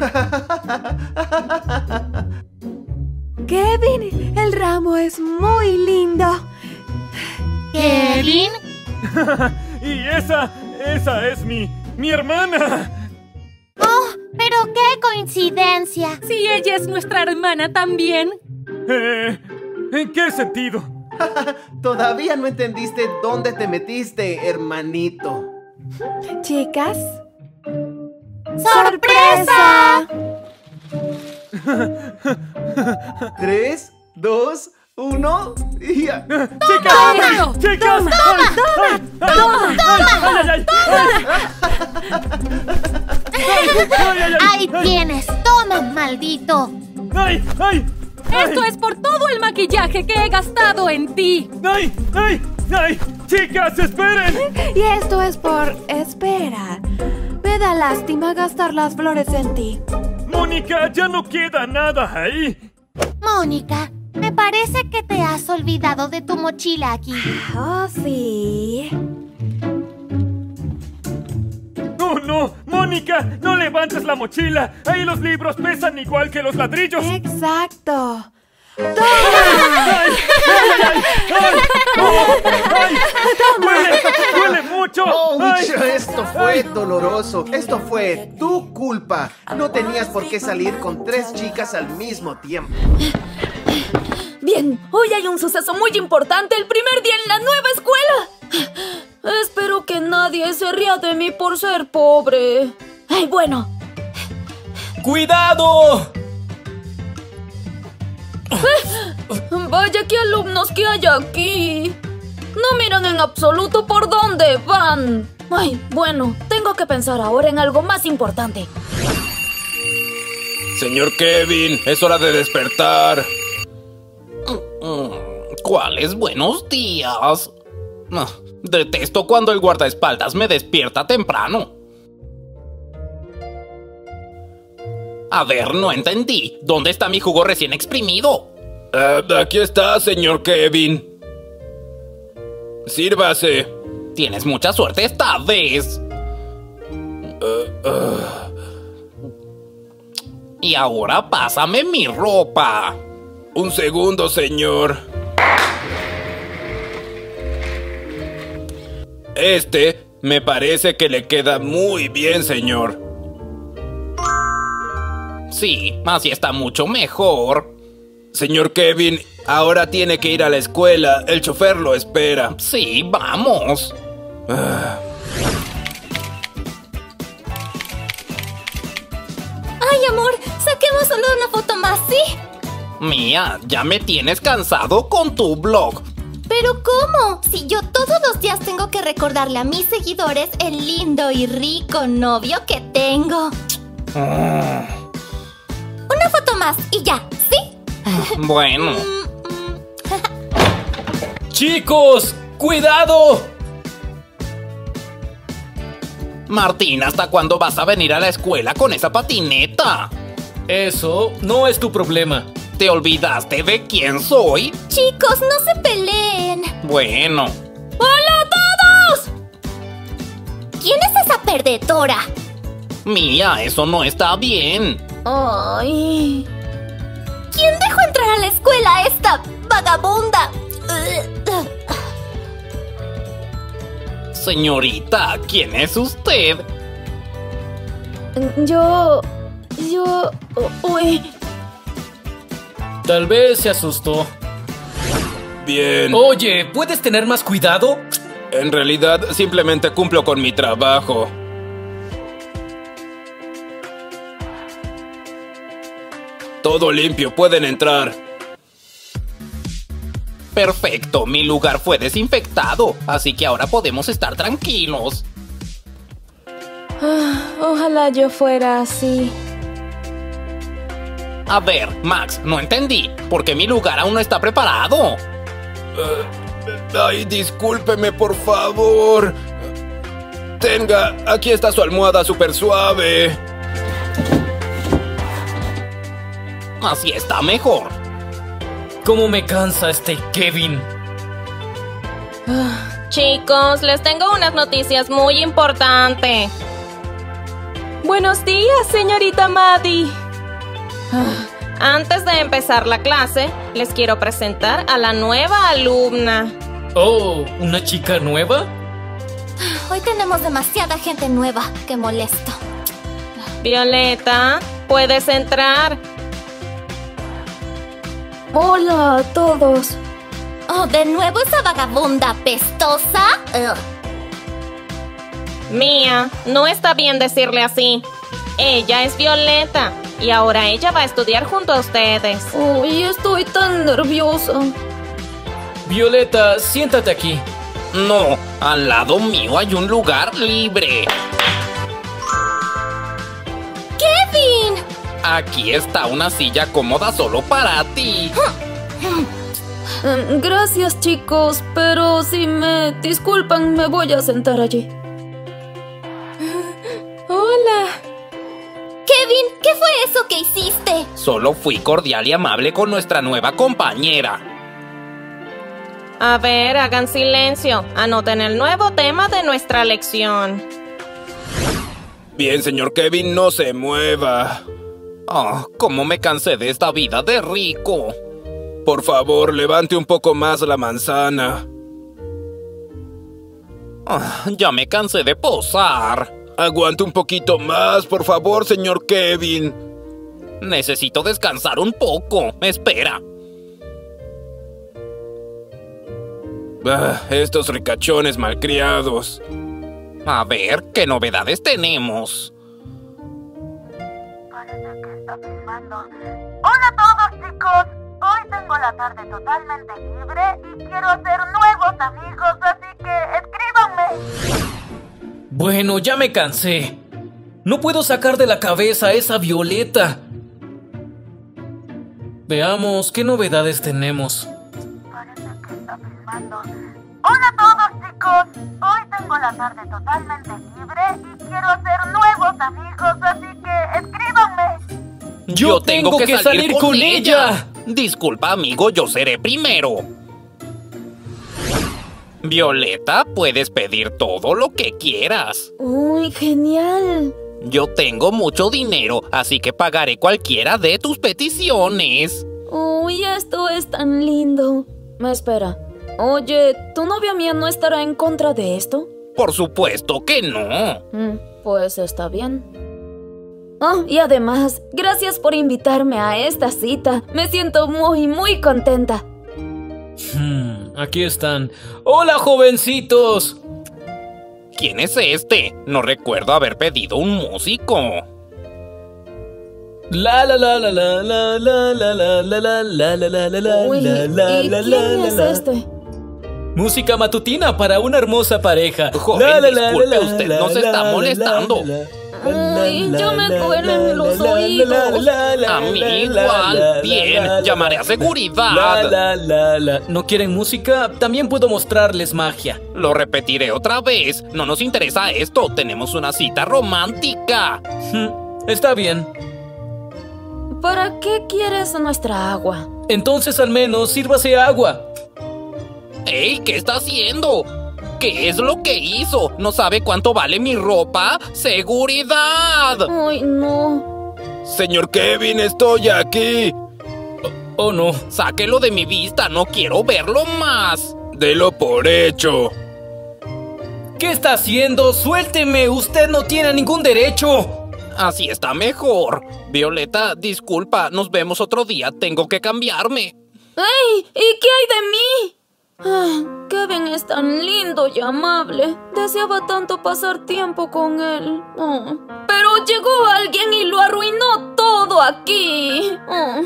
Kevin, el ramo es muy lindo. ¿Kevin? Y esa, esa es mi, mi hermana. ¡Oh, pero qué coincidencia! Si ella es nuestra hermana también. Eh, ¿En qué sentido? Todavía no entendiste dónde te metiste, hermanito. Chicas. ¡Sorpresa! Tres, dos, uno y ya. ¡Chicas! ¡Chicas! ¡Toma! ¡Toma! ¡Toma! ¡Ahí tienes! ¡Toma, maldito! ¡Ay! ¡Ay! Esto es por todo el maquillaje que he gastado en ti. ¡Ay! ¡Ay! ¡Ay! ¡Chicas, esperen! Y esto es por... Espera. Me da lástima gastar las flores en ti. ¡Mónica, ya no queda nada ahí! Mónica, me parece que te has olvidado de tu mochila aquí. Oh, sí. ¡Oh, no! ¡Mónica! ¡No levantes la mochila! ¡Ahí los libros pesan igual que los ladrillos! Exacto. ¡Ay! ¡Ay! ¡Ay! ¡Ay! ¡Oh! ¡Ay! ¡Duele! ¡Duele mucho! ¡Ouch! ¡Ay! Esto fue doloroso. Esto fue tu culpa. No tenías por qué salir con tres chicas al mismo tiempo. Bien, hoy hay un suceso muy importante, el primer día en la nueva escuela. Espero que nadie se ría de mí por ser pobre. Ay, bueno. ¡Cuidado! Vaya, qué alumnos que hay aquí. No miran en absoluto por dónde van. Ay, bueno, tengo que pensar ahora en algo más importante. Señor Kevin, es hora de despertar. ¿Cuáles buenos días? Detesto cuando el guardaespaldas me despierta temprano. A ver, no entendí. ¿Dónde está mi jugo recién exprimido? Uh, aquí está, señor Kevin. Sírvase. Tienes mucha suerte esta vez. Uh, uh. Y ahora pásame mi ropa. Un segundo, señor. Este me parece que le queda muy bien, señor. Sí, así está mucho mejor. Señor Kevin, ahora tiene que ir a la escuela. El chofer lo espera. Sí, vamos. Ah. Ay, amor, saquemos solo una foto más, ¿sí? Mía, ya me tienes cansado con tu blog. ¿Pero cómo? Si yo todos los días tengo que recordarle a mis seguidores el lindo y rico novio que tengo. Ah. Una foto más y ya, ¿sí? Bueno. ¡Chicos! ¡Cuidado! Martín, ¿hasta cuándo vas a venir a la escuela con esa patineta? Eso no es tu problema. ¿Te olvidaste de quién soy? Chicos, no se peleen. Bueno. ¡Hola a todos! ¿Quién es esa perdedora? Mía, eso no está bien. Ay. ¿Quién dejó entrar a la escuela a esta vagabunda? Señorita, ¿quién es usted? Yo... Yo... Uy... Tal vez se asustó. Bien. Oye, ¿puedes tener más cuidado? En realidad, simplemente cumplo con mi trabajo. Todo limpio, pueden entrar. Perfecto, mi lugar fue desinfectado, así que ahora podemos estar tranquilos. Ah, ojalá yo fuera así. A ver, Max, no entendí. ¿Por qué mi lugar aún no está preparado? Uh, ay, discúlpeme, por favor. Tenga, aquí está su almohada súper suave. Así está mejor. ¿Cómo me cansa este Kevin? Chicos, les tengo unas noticias muy importantes. Buenos días, señorita Maddie. Antes de empezar la clase, les quiero presentar a la nueva alumna. Oh, ¿una chica nueva? Hoy tenemos demasiada gente nueva. Qué molesto. Violeta, puedes entrar. Hola a todos. Oh, ¿de nuevo esa vagabunda apestosa? Ugh. Mía, no está bien decirle así. Ella es Violeta y ahora ella va a estudiar junto a ustedes. Uy, estoy tan nerviosa. Violeta, siéntate aquí. No, al lado mío hay un lugar libre. ¡Kevin! Aquí está una silla cómoda solo para ti. Um, gracias, chicos, pero si me disculpan, me voy a sentar allí. Hola. Kevin, ¿qué fue eso que hiciste? Solo fui cordial y amable con nuestra nueva compañera. A ver, hagan silencio. Anoten el nuevo tema de nuestra lección. Bien, señor Kevin, no se mueva. Oh, cómo me cansé de esta vida de rico. Por favor, levante un poco más la manzana. Oh, ya me cansé de posar. Aguante un poquito más, por favor, señor Kevin. Necesito descansar un poco. Espera. Ah, estos ricachones malcriados. A ver, ¿qué novedades tenemos? Parece que está filmando. Hola a todos, chicos. Hoy tengo la tarde totalmente libre y quiero hacer nuevos amigos, así que escríbanme. Bueno, ya me cansé. No puedo sacar de la cabeza a esa Violeta. Veamos qué novedades tenemos. Parece que está filmando. Hola a todos, chicos. Hoy tengo la tarde totalmente libre y quiero hacer nuevos amigos, así que escríbanme. Yo, yo tengo, tengo que, que salir, salir con, con ella. ella. Disculpa, amigo, yo seré primero. Violeta, puedes pedir todo lo que quieras. ¡Uy, genial! Yo tengo mucho dinero, así que pagaré cualquiera de tus peticiones. ¡Uy, esto es tan lindo! Me espera. Oye, ¿tu novia mía no estará en contra de esto? Por supuesto que no. Mm, pues está bien. Oh, y además, gracias por invitarme a esta cita. Me siento muy, muy contenta. Hmm, aquí están. ¡Hola, jovencitos! ¿Quién es este? No recuerdo haber pedido un músico. La la la la la la la la la la la la la la la. Uy, ¿y quién es este? Música matutina para una hermosa pareja. Joven, disculpe, usted nos está molestando. Uy, ya me duelen los oídos. A mí igual. Bien, llamaré a seguridad. ¿No quieren música? También puedo mostrarles magia. Lo repetiré otra vez. No nos interesa esto. Tenemos una cita romántica. Está bien. ¿Para qué quieres nuestra agua? Entonces al menos sírvase agua. ¡Ey! ¿Qué está haciendo? ¿Qué es lo que hizo? ¿No sabe cuánto vale mi ropa? ¡Seguridad! ¡Ay, no! Señor Kevin, estoy aquí. Oh, oh, no. Sáquelo de mi vista, no quiero verlo más. Delo por hecho. ¿Qué está haciendo? ¡Suélteme! ¡Usted no tiene ningún derecho! Así está mejor. Violeta, disculpa, nos vemos otro día. Tengo que cambiarme. ¡Ey! ¿Y qué hay de mí? Ah, Kevin es tan lindo y amable. Deseaba tanto pasar tiempo con él. Oh. Pero llegó alguien y lo arruinó todo aquí. Oh.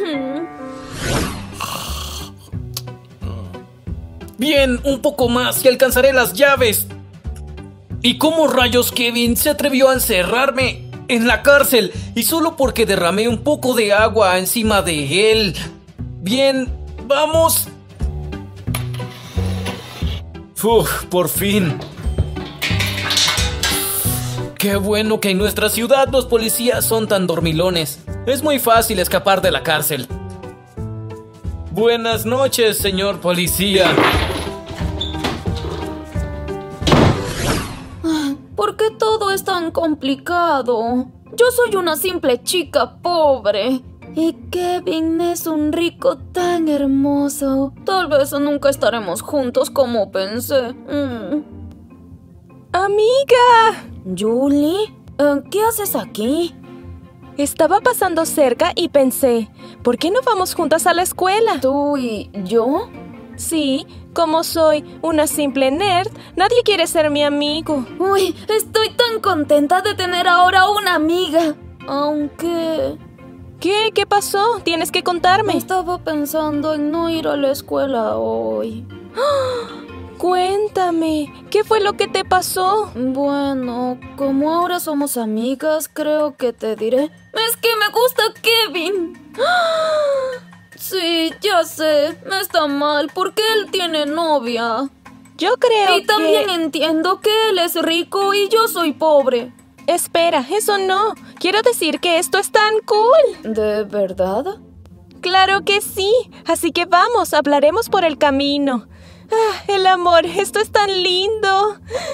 Bien, un poco más y alcanzaré las llaves. ¿Y cómo rayos Kevin se atrevió a encerrarme en la cárcel? Y solo porque derramé un poco de agua encima de él. Bien, vamos. Uf, por fin. Qué bueno que en nuestra ciudad los policías son tan dormilones. Es muy fácil escapar de la cárcel. Buenas noches, señor policía. ¿Por qué todo es tan complicado? Yo soy una simple chica pobre. Y Kevin es un rico tan hermoso. Tal vez nunca estaremos juntos como pensé. Mm. ¡Amiga! ¿Julie? ¿Qué haces aquí? Estaba pasando cerca y pensé, ¿por qué no vamos juntas a la escuela? ¿Tú y yo? Sí, como soy una simple nerd, nadie quiere ser mi amigo. Uy, estoy tan contenta de tener ahora una amiga. Aunque... ¿Qué? ¿Qué pasó? Tienes que contarme. Estaba pensando en no ir a la escuela hoy. Cuéntame, ¿qué fue lo que te pasó? Bueno, como ahora somos amigas, creo que te diré. Es que me gusta Kevin. Sí, ya sé, me está mal porque él tiene novia. Yo creo que... Y también entiendo que él es rico y yo soy pobre. Espera, eso no. Quiero decir que esto es tan cool. ¿De verdad? Claro que sí. Así que vamos, hablaremos por el camino. Ah, el amor, esto es tan lindo.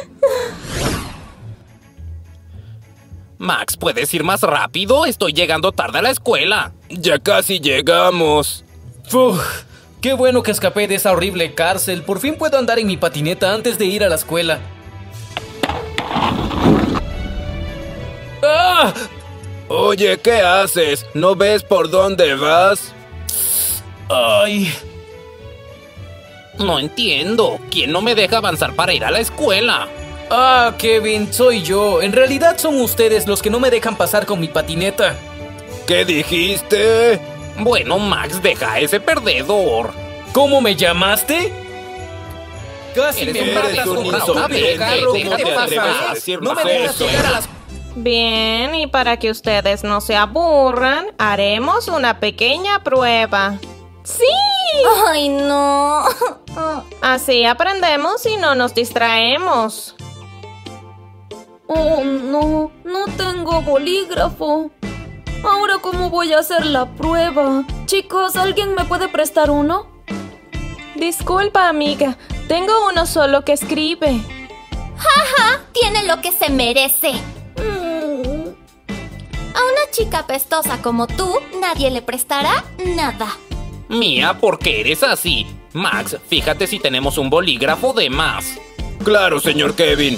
Max, ¿puedes ir más rápido? Estoy llegando tarde a la escuela. Ya casi llegamos. Uf, qué bueno que escapé de esa horrible cárcel. Por fin puedo andar en mi patineta antes de ir a la escuela. ¡Ah! Oye, ¿qué haces? ¿No ves por dónde vas? Ay... No entiendo. ¿Quién no me deja avanzar para ir a la escuela? Ah, Kevin, soy yo. En realidad son ustedes los que no me dejan pasar con mi patineta. ¿Qué dijiste? Bueno, Max, deja a ese perdedor. ¿Cómo me llamaste? Casi me matas con una oveja. ¿Qué te pasa? No me dejas llegar a las... Bien, y para que ustedes no se aburran, haremos una pequeña prueba. ¡Sí! ¡Ay, no! Así aprendemos y no nos distraemos. Oh, no, no tengo bolígrafo. Ahora, ¿cómo voy a hacer la prueba? Chicos, ¿alguien me puede prestar uno? Disculpa, amiga. Tengo uno solo que escribe. ¡Jaja! Tiene lo que se merece. Mm. A una chica apestosa como tú, nadie le prestará nada. Mía, ¿por qué eres así? Max, fíjate si tenemos un bolígrafo de más. Claro, señor Kevin.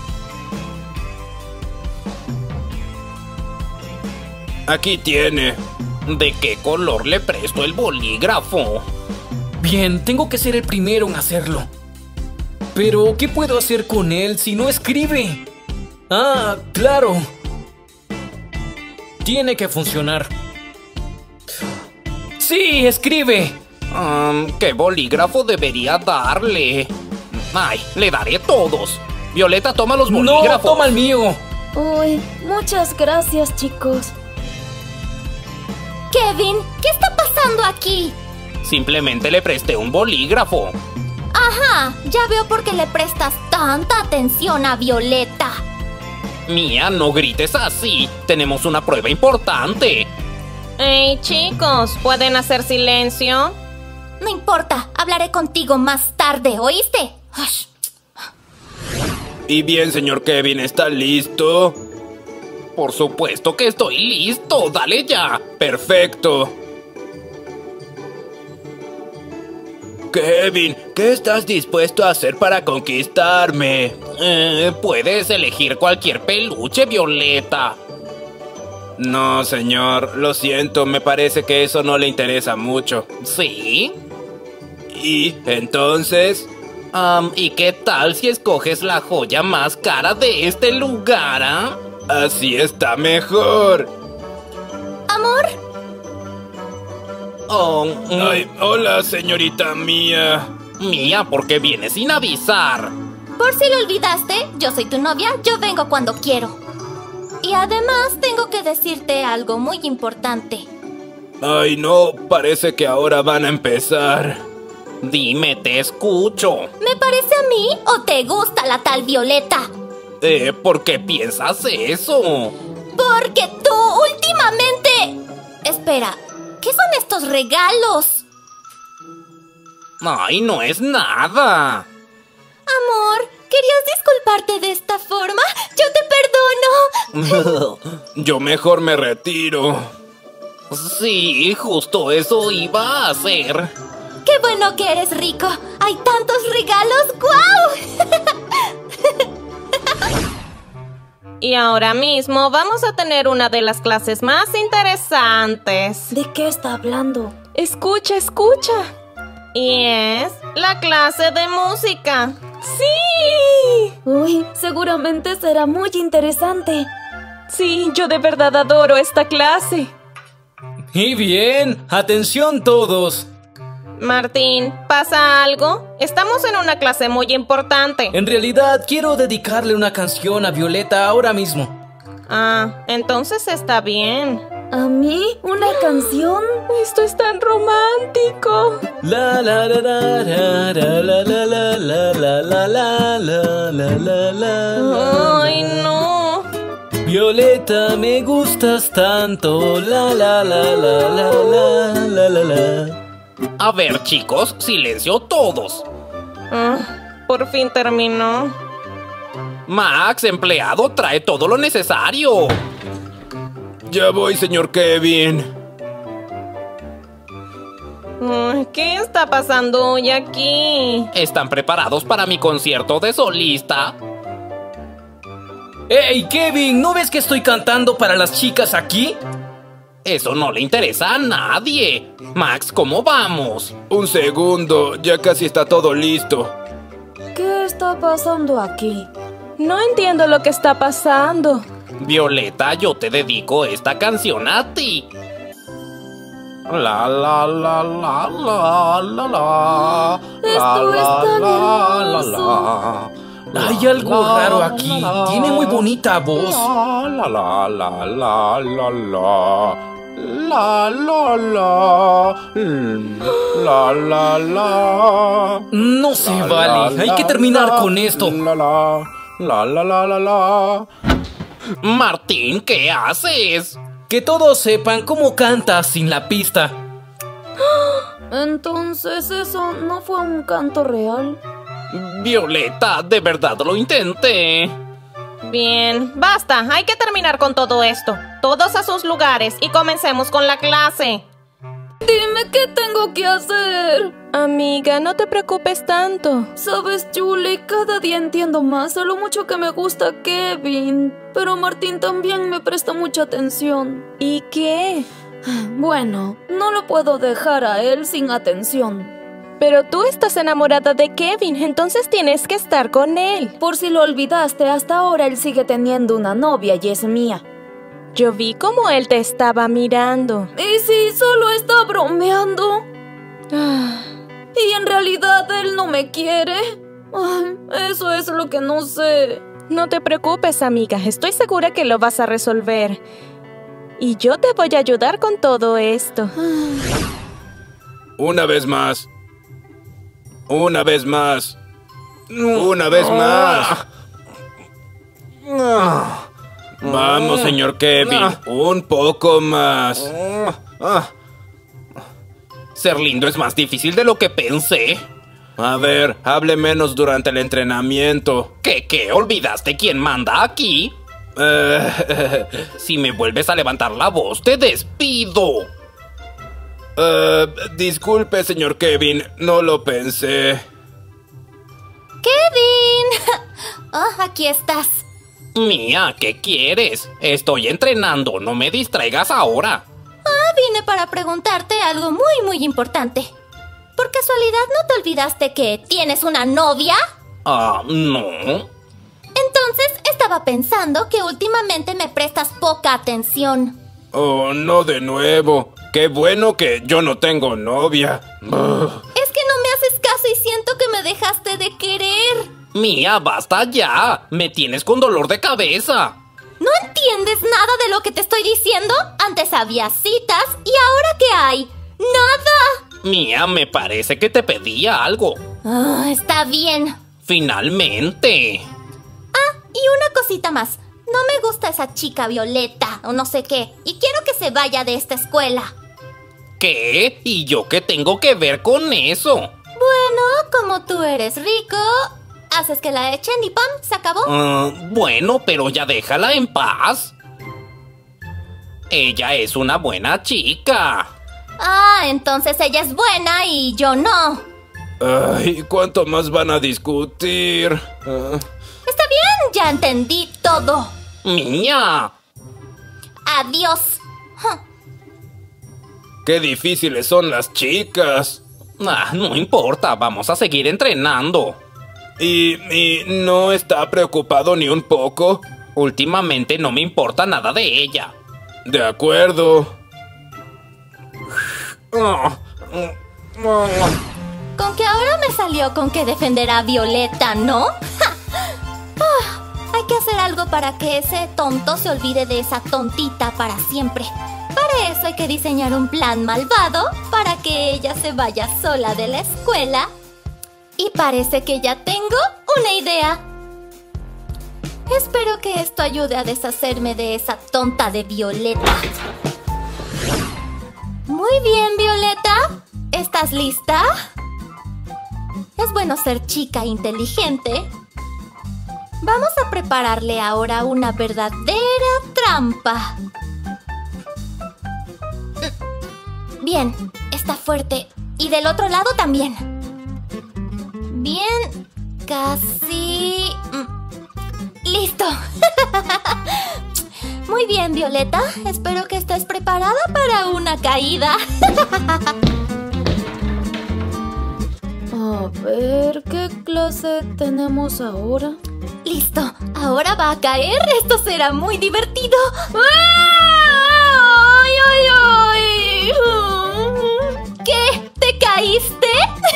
Aquí tiene. ¿De qué color le presto el bolígrafo? Bien, tengo que ser el primero en hacerlo. Pero, ¿qué puedo hacer con él si no escribe? Ah, claro. Tiene que funcionar. ¡Sí, escribe! Um, ¿Qué bolígrafo debería darle? Ay, le daré todos. Violeta, toma los bolígrafos. No, toma el mío. Uy, muchas gracias, chicos. Kevin, ¿qué está pasando aquí? Simplemente le presté un bolígrafo. Ajá, ya veo por qué le prestas tanta atención a Violeta. Mía, no grites así. Tenemos una prueba importante. Hey, chicos, ¿pueden hacer silencio? No importa, hablaré contigo más tarde, ¿oíste? Hush. Y bien, señor Kevin, ¿está listo? Por supuesto que estoy listo. Dale ya. Perfecto. Kevin, ¿qué estás dispuesto a hacer para conquistarme? Eh, puedes elegir cualquier peluche, Violeta. No, señor, lo siento, me parece que eso no le interesa mucho. ¿Sí? ¿Y entonces? Um, ¿Y qué tal si escoges la joya más cara de este lugar, ah? Así está mejor. ¿Amor? Oh, mm. Ay, hola, señorita Mía. Mía, ¿por qué vienes sin avisar? Por si lo olvidaste, yo soy tu novia, yo vengo cuando quiero. Y además tengo que decirte algo muy importante. Ay, no, parece que ahora van a empezar. Dime, te escucho. ¿Me parece a mí o te gusta la tal Violeta? Eh, ¿por qué piensas eso? Porque tú últimamente... Espera, ¿qué son estos regalos? Ay, no es nada. Amor, ¿querías disculparte de esta forma? ¡Yo te perdono! Yo mejor me retiro. Sí, justo eso iba a hacer. ¡Qué bueno que eres rico! ¡Hay tantos regalos! ¡Guau! Y ahora mismo vamos a tener una de las clases más interesantes. ¿De qué está hablando? Escucha, escucha. Y es La clase de música. ¡Sí! Uy, seguramente será muy interesante. Sí, yo de verdad adoro esta clase. Y bien, atención todos. Martín, ¿pasa algo? Estamos en una clase muy importante. En realidad, quiero dedicarle una canción a Violeta ahora mismo. Ah, entonces está bien. ¿A mí? ¿Una canción? Esto es tan romántico. La la la la la la la la la la la la la la la. Ay, no. Violeta, me gustas tanto. La la la la la la la la la. A ver, chicos, silencio todos. Ah, por fin terminó. Max, empleado, trae todo lo necesario. Ya voy, señor Kevin. Ay, ¿qué está pasando hoy aquí? ¿Están preparados para mi concierto de solista? ¡Ey, Kevin! ¿No ves que estoy cantando para las chicas aquí? Eso no le interesa a nadie. Max, ¿cómo vamos? Un segundo, ya casi está todo listo. ¿Qué está pasando aquí? No entiendo lo que está pasando. Violeta, yo te dedico esta canción a ti. La la la la la la la. Esto es tan hermoso. Hay algo raro aquí. Tiene muy bonita voz. La la la la la la. La la la. La la la. No se vale. Hay que terminar con esto. La la la la la la la. Martín, ¿qué haces? Que todos sepan cómo cantas sin la pista. Entonces, ¿eso no fue un canto real? Violeta, de verdad lo intenté. Bien, basta, hay que terminar con todo esto. Todos a sus lugares y comencemos con la clase. Dime qué tengo que hacer. Amiga, no te preocupes tanto. Sabes, Julie, cada día entiendo más a lo mucho que me gusta Kevin. Pero Martín también me presta mucha atención. ¿Y qué? Bueno, no lo puedo dejar a él sin atención. Pero tú estás enamorada de Kevin, entonces tienes que estar con él. Por si lo olvidaste, hasta ahora él sigue teniendo una novia y es mía. Yo vi cómo él te estaba mirando. ¿Y si solo está bromeando? ¿Y en realidad él no me quiere? Ay, eso es lo que no sé. No te preocupes, amiga. Estoy segura que lo vas a resolver. Y yo te voy a ayudar con todo esto. Una vez más. Una vez más. Una vez más. Vamos, señor Kevin. Un poco más. Ser lindo es más difícil de lo que pensé. A ver, hable menos durante el entrenamiento. ¿Qué, qué? ¿Olvidaste quién manda aquí? Uh, si me vuelves a levantar la voz, te despido. Uh, disculpe, señor Kevin, no lo pensé. ¡Kevin! Oh, aquí estás. Mía, ¿qué quieres? Estoy entrenando, no me distraigas ahora. Ah, vine para preguntarte algo muy, muy importante. ¿Por casualidad no te olvidaste que tienes una novia? Ah, no. Entonces estaba pensando que últimamente me prestas poca atención. Oh, no de nuevo. Qué bueno que yo no tengo novia. Es que no me haces caso y siento que me dejaste de querer. Mía, basta ya. Me tienes con dolor de cabeza. ¿No entiendes nada de lo que te estoy diciendo? Antes había citas y ahora ¿qué hay? ¡Nada! Mía, me parece que te pedía algo. Ah, está bien. Finalmente. Ah, y una cosita más. No me gusta esa chica Violeta o no sé qué. Y quiero que se vaya de esta escuela. ¿Qué? ¿Y yo qué tengo que ver con eso? Bueno, como tú eres rico, haces que la echen y ¡pam! ¿Se acabó? Uh, bueno, pero ya déjala en paz. Ella es una buena chica. Ah, entonces ella es buena y yo no. Ay, ¿cuánto más van a discutir? Uh... Está bien, ya entendí todo. Mía. Adiós. Qué difíciles son las chicas. Ah, no importa, vamos a seguir entrenando. ¿Y, y no está preocupado ni un poco? Últimamente no me importa nada de ella. De acuerdo. Con que ahora me salió con que defenderá a Violeta, ¿no? ¡Ja! Ah, hay que hacer algo para que ese tonto se olvide de esa tontita para siempre. Para eso hay que diseñar un plan malvado para que ella se vaya sola de la escuela. Y parece que ya tengo una idea. Espero que esto ayude a deshacerme de esa tonta de Violeta. Muy bien, Violeta. ¿Estás lista? Es bueno ser chica inteligente. Vamos a prepararle ahora una verdadera trampa. Bien, está fuerte. Y del otro lado también. Bien, casi... ¡Listo! Muy bien, Violeta. Espero que estés preparada para una caída. A ver, ¿qué clase tenemos ahora? Listo, ahora va a caer. Esto será muy divertido. ¡Ay, ay, ay! ¿Qué? ¿Te caíste?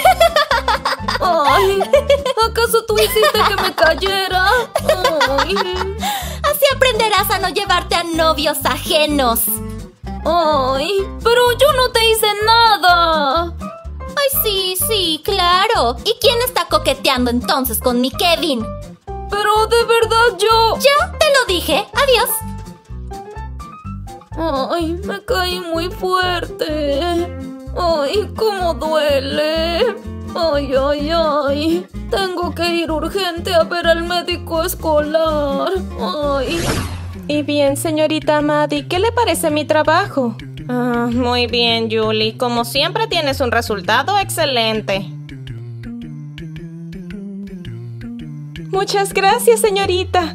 Ay, ¿acaso tú hiciste que me cayera? Ay. Así aprenderás a no llevarte a novios ajenos. Ay, pero yo no te hice nada. Ay, sí, sí, claro. ¿Y quién está coqueteando entonces con mi Kevin? Pero de verdad yo... Ya, te lo dije. Adiós. Ay, me caí muy fuerte. Ay, cómo duele. Ay, ay, ay. Tengo que ir urgente a ver al médico escolar. Ay. Y bien, señorita Maddie, ¿qué le parece mi trabajo? Ah, muy bien, Julie. Como siempre tienes un resultado excelente. Muchas gracias, señorita.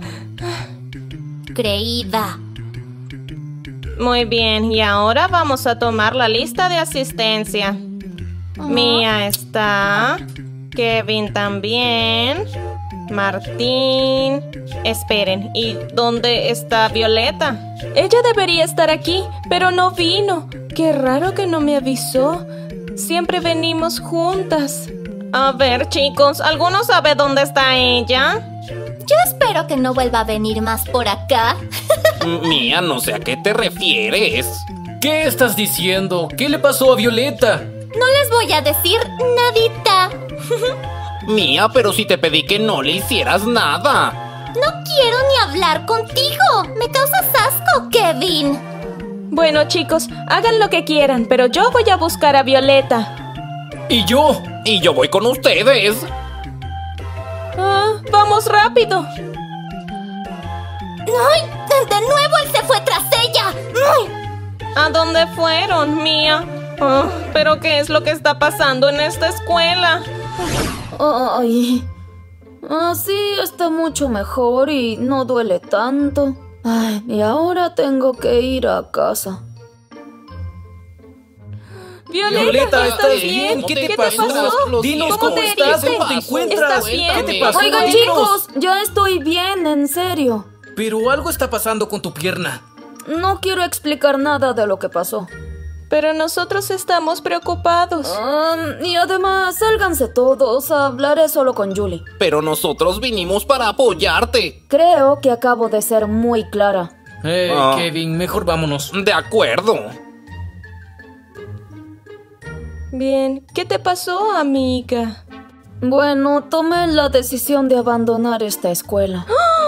Creída. Muy bien, y ahora vamos a tomar la lista de asistencia. Oh. Mía está, Kevin también, Martín... Esperen, ¿y dónde está Violeta? Ella debería estar aquí, pero no vino. Qué raro que no me avisó. Siempre venimos juntas. A ver, chicos, ¿alguno sabe dónde está ella? Yo espero que no vuelva a venir más por acá. Mía, no sé a qué te refieres. ¿Qué estás diciendo? ¿Qué le pasó a Violeta? No les voy a decir nadita. Mía, pero si te pedí que no le hicieras nada. No quiero ni hablar contigo. Me causas asco, Kevin. Bueno, chicos, hagan lo que quieran, pero yo voy a buscar a Violeta. ¿Y yo? Y yo voy con ustedes. Ah, vamos rápido. ¡Ay! De nuevo él se fue tras ella. ¡Ay! ¿A dónde fueron, Mía? Oh, ¿pero qué es lo que está pasando en esta escuela? Ay, así está mucho mejor y no duele tanto. Ay, y ahora tengo que ir a casa. Violeta, Violeta, ¿estás bien? ¿Qué, ¿Qué te pasó? te pasó? Dinos ¿Cómo cómo te estás, heriste? cómo te encuentras. ¿Estás bien? ¿Qué te pasó? Oigan, Dinos. chicos, ya estoy bien, en serio. Pero algo está pasando con tu pierna. No quiero explicar nada de lo que pasó. Pero nosotros estamos preocupados. Um, y además, sálganse todos. Hablaré solo con Julie. Pero nosotros vinimos para apoyarte. Creo que acabo de ser muy clara. Eh, Ah. Kevin, mejor vámonos. De acuerdo. Bien, ¿qué te pasó, amiga? Bueno, tomé la decisión de abandonar esta escuela.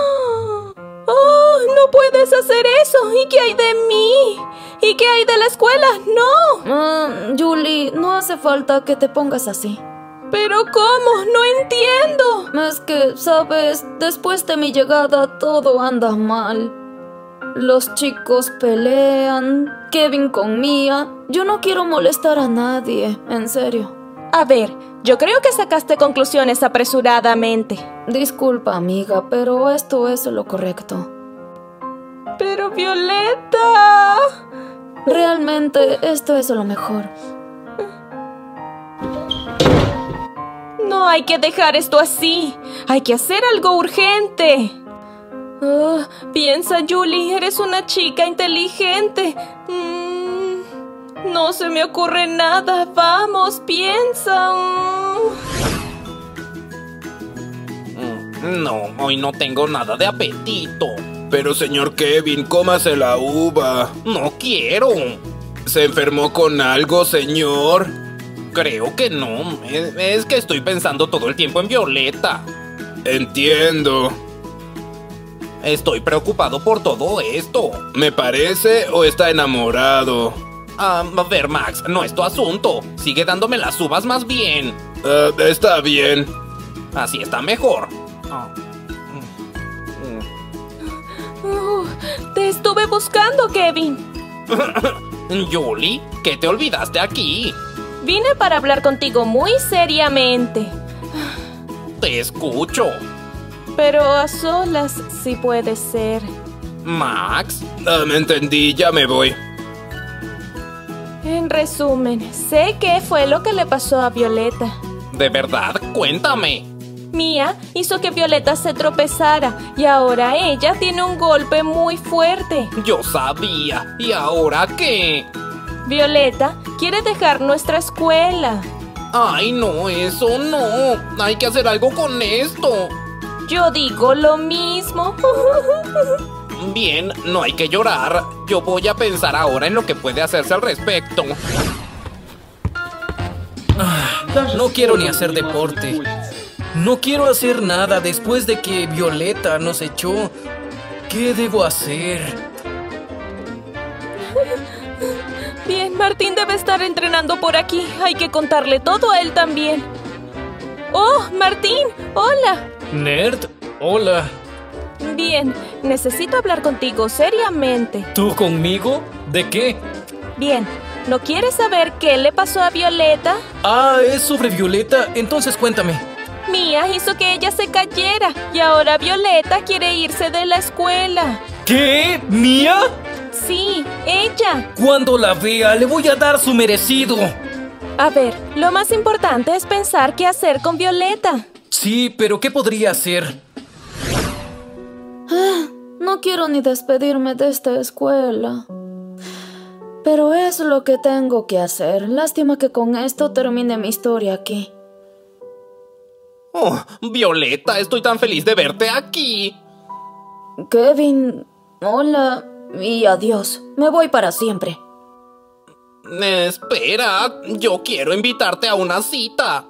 ¡Oh, no puedes hacer eso! ¿Y qué hay de mí? ¿Y qué hay de la escuela? ¡No! Uh, Julie, no hace falta que te pongas así. ¿Pero cómo? ¡No entiendo! Es que, sabes, después de mi llegada todo anda mal. Los chicos pelean, Kevin con Mia. Yo no quiero molestar a nadie, en serio. A ver, yo creo que sacaste conclusiones apresuradamente. Disculpa, amiga, pero esto es lo correcto. Pero Violeta... Realmente esto es lo mejor. No hay que dejar esto así. Hay que hacer algo urgente. Oh, piensa, Julie, eres una chica inteligente. Mm, no se me ocurre nada. Vamos, piensa. Mm, no, hoy no tengo nada de apetito. Pero señor Kevin, cómase la uva. No quiero. ¿Se enfermó con algo, señor? Creo que no. Es, es que estoy pensando todo el tiempo en Violeta. Entiendo. Estoy preocupado por todo esto. ¿Me parece o está enamorado? Ah, a ver, Max, no es tu asunto. Sigue dándome las uvas más bien. Uh, está bien. Así está mejor. Oh. Uh, te estuve buscando, Kevin. Julie, ¿qué te olvidaste aquí? Vine para hablar contigo muy seriamente. Te escucho. Pero a solas sí puede ser. Max. Uh, me entendí, ya me voy. En resumen, sé qué fue lo que le pasó a Violeta. ¿De verdad? Cuéntame. Mia hizo que Violeta se tropezara y ahora ella tiene un golpe muy fuerte. Yo sabía. ¿Y ahora qué? Violeta quiere dejar nuestra escuela. Ay, no, eso no. Hay que hacer algo con esto. Yo digo lo mismo. Bien, no hay que llorar. Yo voy a pensar ahora en lo que puede hacerse al respecto. Ah, no quiero ni hacer deporte. No quiero hacer nada después de que Violeta nos echó. ¿Qué debo hacer? Bien, Martín debe estar entrenando por aquí. Hay que contarle todo a él también. ¡Oh, Martín! ¡Hola! Nerd, hola. Bien, necesito hablar contigo seriamente. ¿Tú conmigo? ¿De qué? Bien, ¿no quieres saber qué le pasó a Violeta? Ah, ¿es sobre Violeta? Entonces cuéntame. Mia hizo que ella se cayera y ahora Violeta quiere irse de la escuela. ¿Qué? ¿Mia? Sí, ella. Cuando la vea, le voy a dar su merecido. A ver, lo más importante es pensar qué hacer con Violeta. Sí, pero ¿qué podría hacer? Ah, no quiero ni despedirme de esta escuela. Pero es lo que tengo que hacer. Lástima que con esto termine mi historia aquí. Oh, Violeta, estoy tan feliz de verte aquí. Kevin, hola y adiós. Me voy para siempre. Espera, yo quiero invitarte a una cita.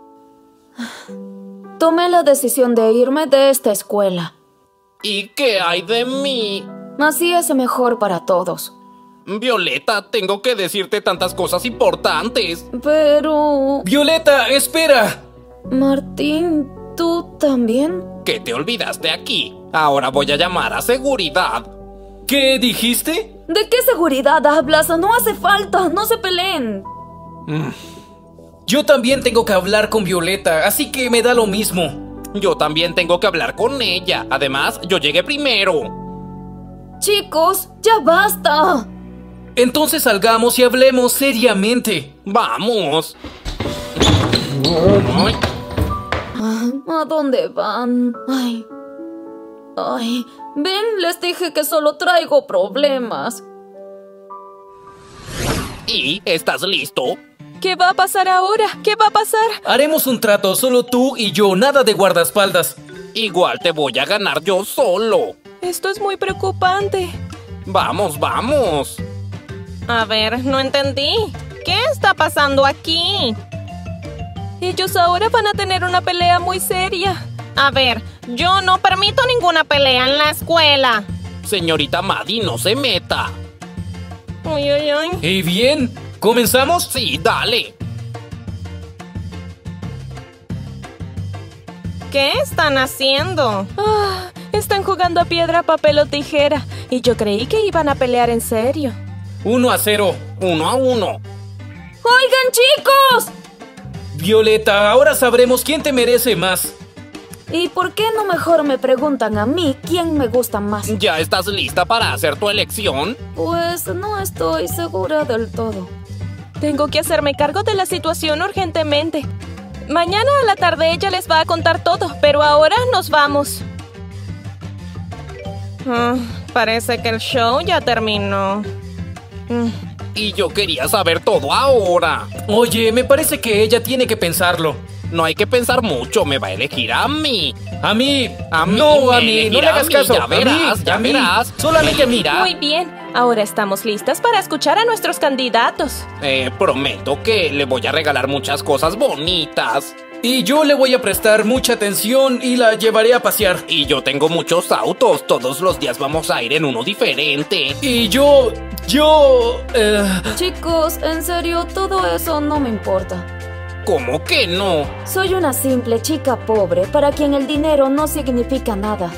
Tomé la decisión de irme de esta escuela. ¿Y qué hay de mí? Así es mejor para todos. Violeta, tengo que decirte tantas cosas importantes. Pero... Violeta, espera. Martín, ¿tú también? ¿Qué te olvidaste aquí? Ahora voy a llamar a seguridad. ¿Qué dijiste? ¿De qué seguridad hablas? No hace falta, no se peleen. Mm. Yo también tengo que hablar con Violeta, así que me da lo mismo. Yo también tengo que hablar con ella. Además, yo llegué primero. Chicos, ya basta. Entonces salgamos y hablemos seriamente. ¡Vamos! Ay. ¿A dónde van? Ay. Ay. Ven, les dije que solo traigo problemas. ¿Y estás listo? ¿Qué va a pasar ahora? ¿Qué va a pasar? Haremos un trato, solo tú y yo, nada de guardaespaldas. Igual te voy a ganar yo solo. Esto es muy preocupante. Vamos, vamos. A ver, no entendí. ¿Qué está pasando aquí? Ellos ahora van a tener una pelea muy seria. A ver, yo no permito ninguna pelea en la escuela. Señorita Maddie, no se meta. Uy, uy, uy. ¿Y bien? ¿Comenzamos? Sí, dale. ¿Qué están haciendo? Ah, están jugando a piedra, papel o tijera. Y yo creí que iban a pelear en serio. Uno a cero. Uno a uno. ¡Oigan, chicos! Violeta, ahora sabremos quién te merece más. ¿Y por qué no mejor me preguntan a mí quién me gusta más? ¿Ya estás lista para hacer tu elección? Pues no estoy segura del todo. Tengo que hacerme cargo de la situación urgentemente. mañana a la tarde ella les va a contar todo, pero ahora nos vamos. Mm, parece que el show ya terminó. Mm. Y yo quería saber todo ahora. Oye, me parece que ella tiene que pensarlo. No hay que pensar mucho, me va a elegir a mí. ¿A mí? A mí. No, a mí, no le hagas caso. Ya verás, ya verás. Solamente a mí. Muy bien, ahora estamos listas para escuchar a nuestros candidatos. Eh, prometo que le voy a regalar muchas cosas bonitas. Y yo le voy a prestar mucha atención y la llevaré a pasear. Y yo tengo muchos autos, todos los días vamos a ir en uno diferente. Y yo... yo... Eh... Chicos, en serio, todo eso no me importa. ¿Cómo que no? Soy una simple chica pobre para quien el dinero no significa nada.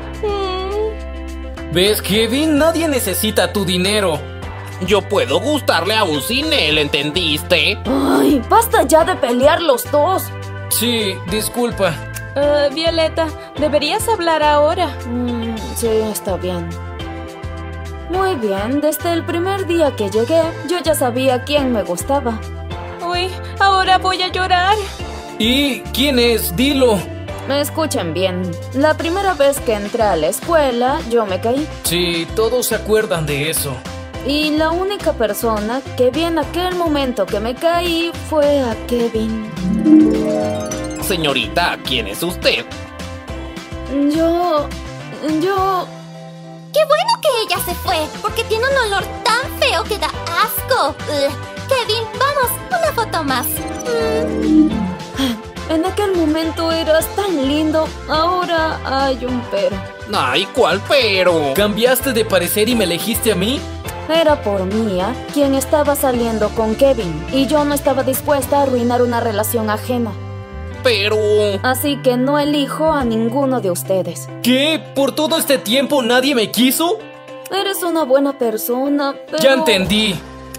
¿Ves, Kevin? Nadie necesita tu dinero. Yo puedo gustarle aún sin él, ¿entendiste? ¡Ay! ¡Basta ya de pelear los dos! Sí, disculpa. Uh, Violeta, deberías hablar ahora. Mm, sí, está bien. Muy bien, desde el primer día que llegué, yo ya sabía quién me gustaba. Uy, ahora voy a llorar. ¿Y quién es? Dilo. Me escuchen bien. La primera vez que entré a la escuela, yo me caí. Sí, todos se acuerdan de eso. Y la única persona que vi en aquel momento que me caí fue a Kevin. Señorita, ¿quién es usted? Yo... yo... ¡Qué bueno que ella se fue! Porque tiene un olor tan feo que da asco. Ugh. Kevin, vamos, una foto más. Mm. En aquel momento eras tan lindo. Ahora hay un pero. Ay, ¿cuál pero? ¿Cambiaste de parecer y me elegiste a mí? Era por Mia, quien estaba saliendo con Kevin, y yo no estaba dispuesta a arruinar una relación ajena. Pero... Así que no elijo a ninguno de ustedes. ¿Qué? ¿Por todo este tiempo nadie me quiso? Eres una buena persona, pero... Ya entendí.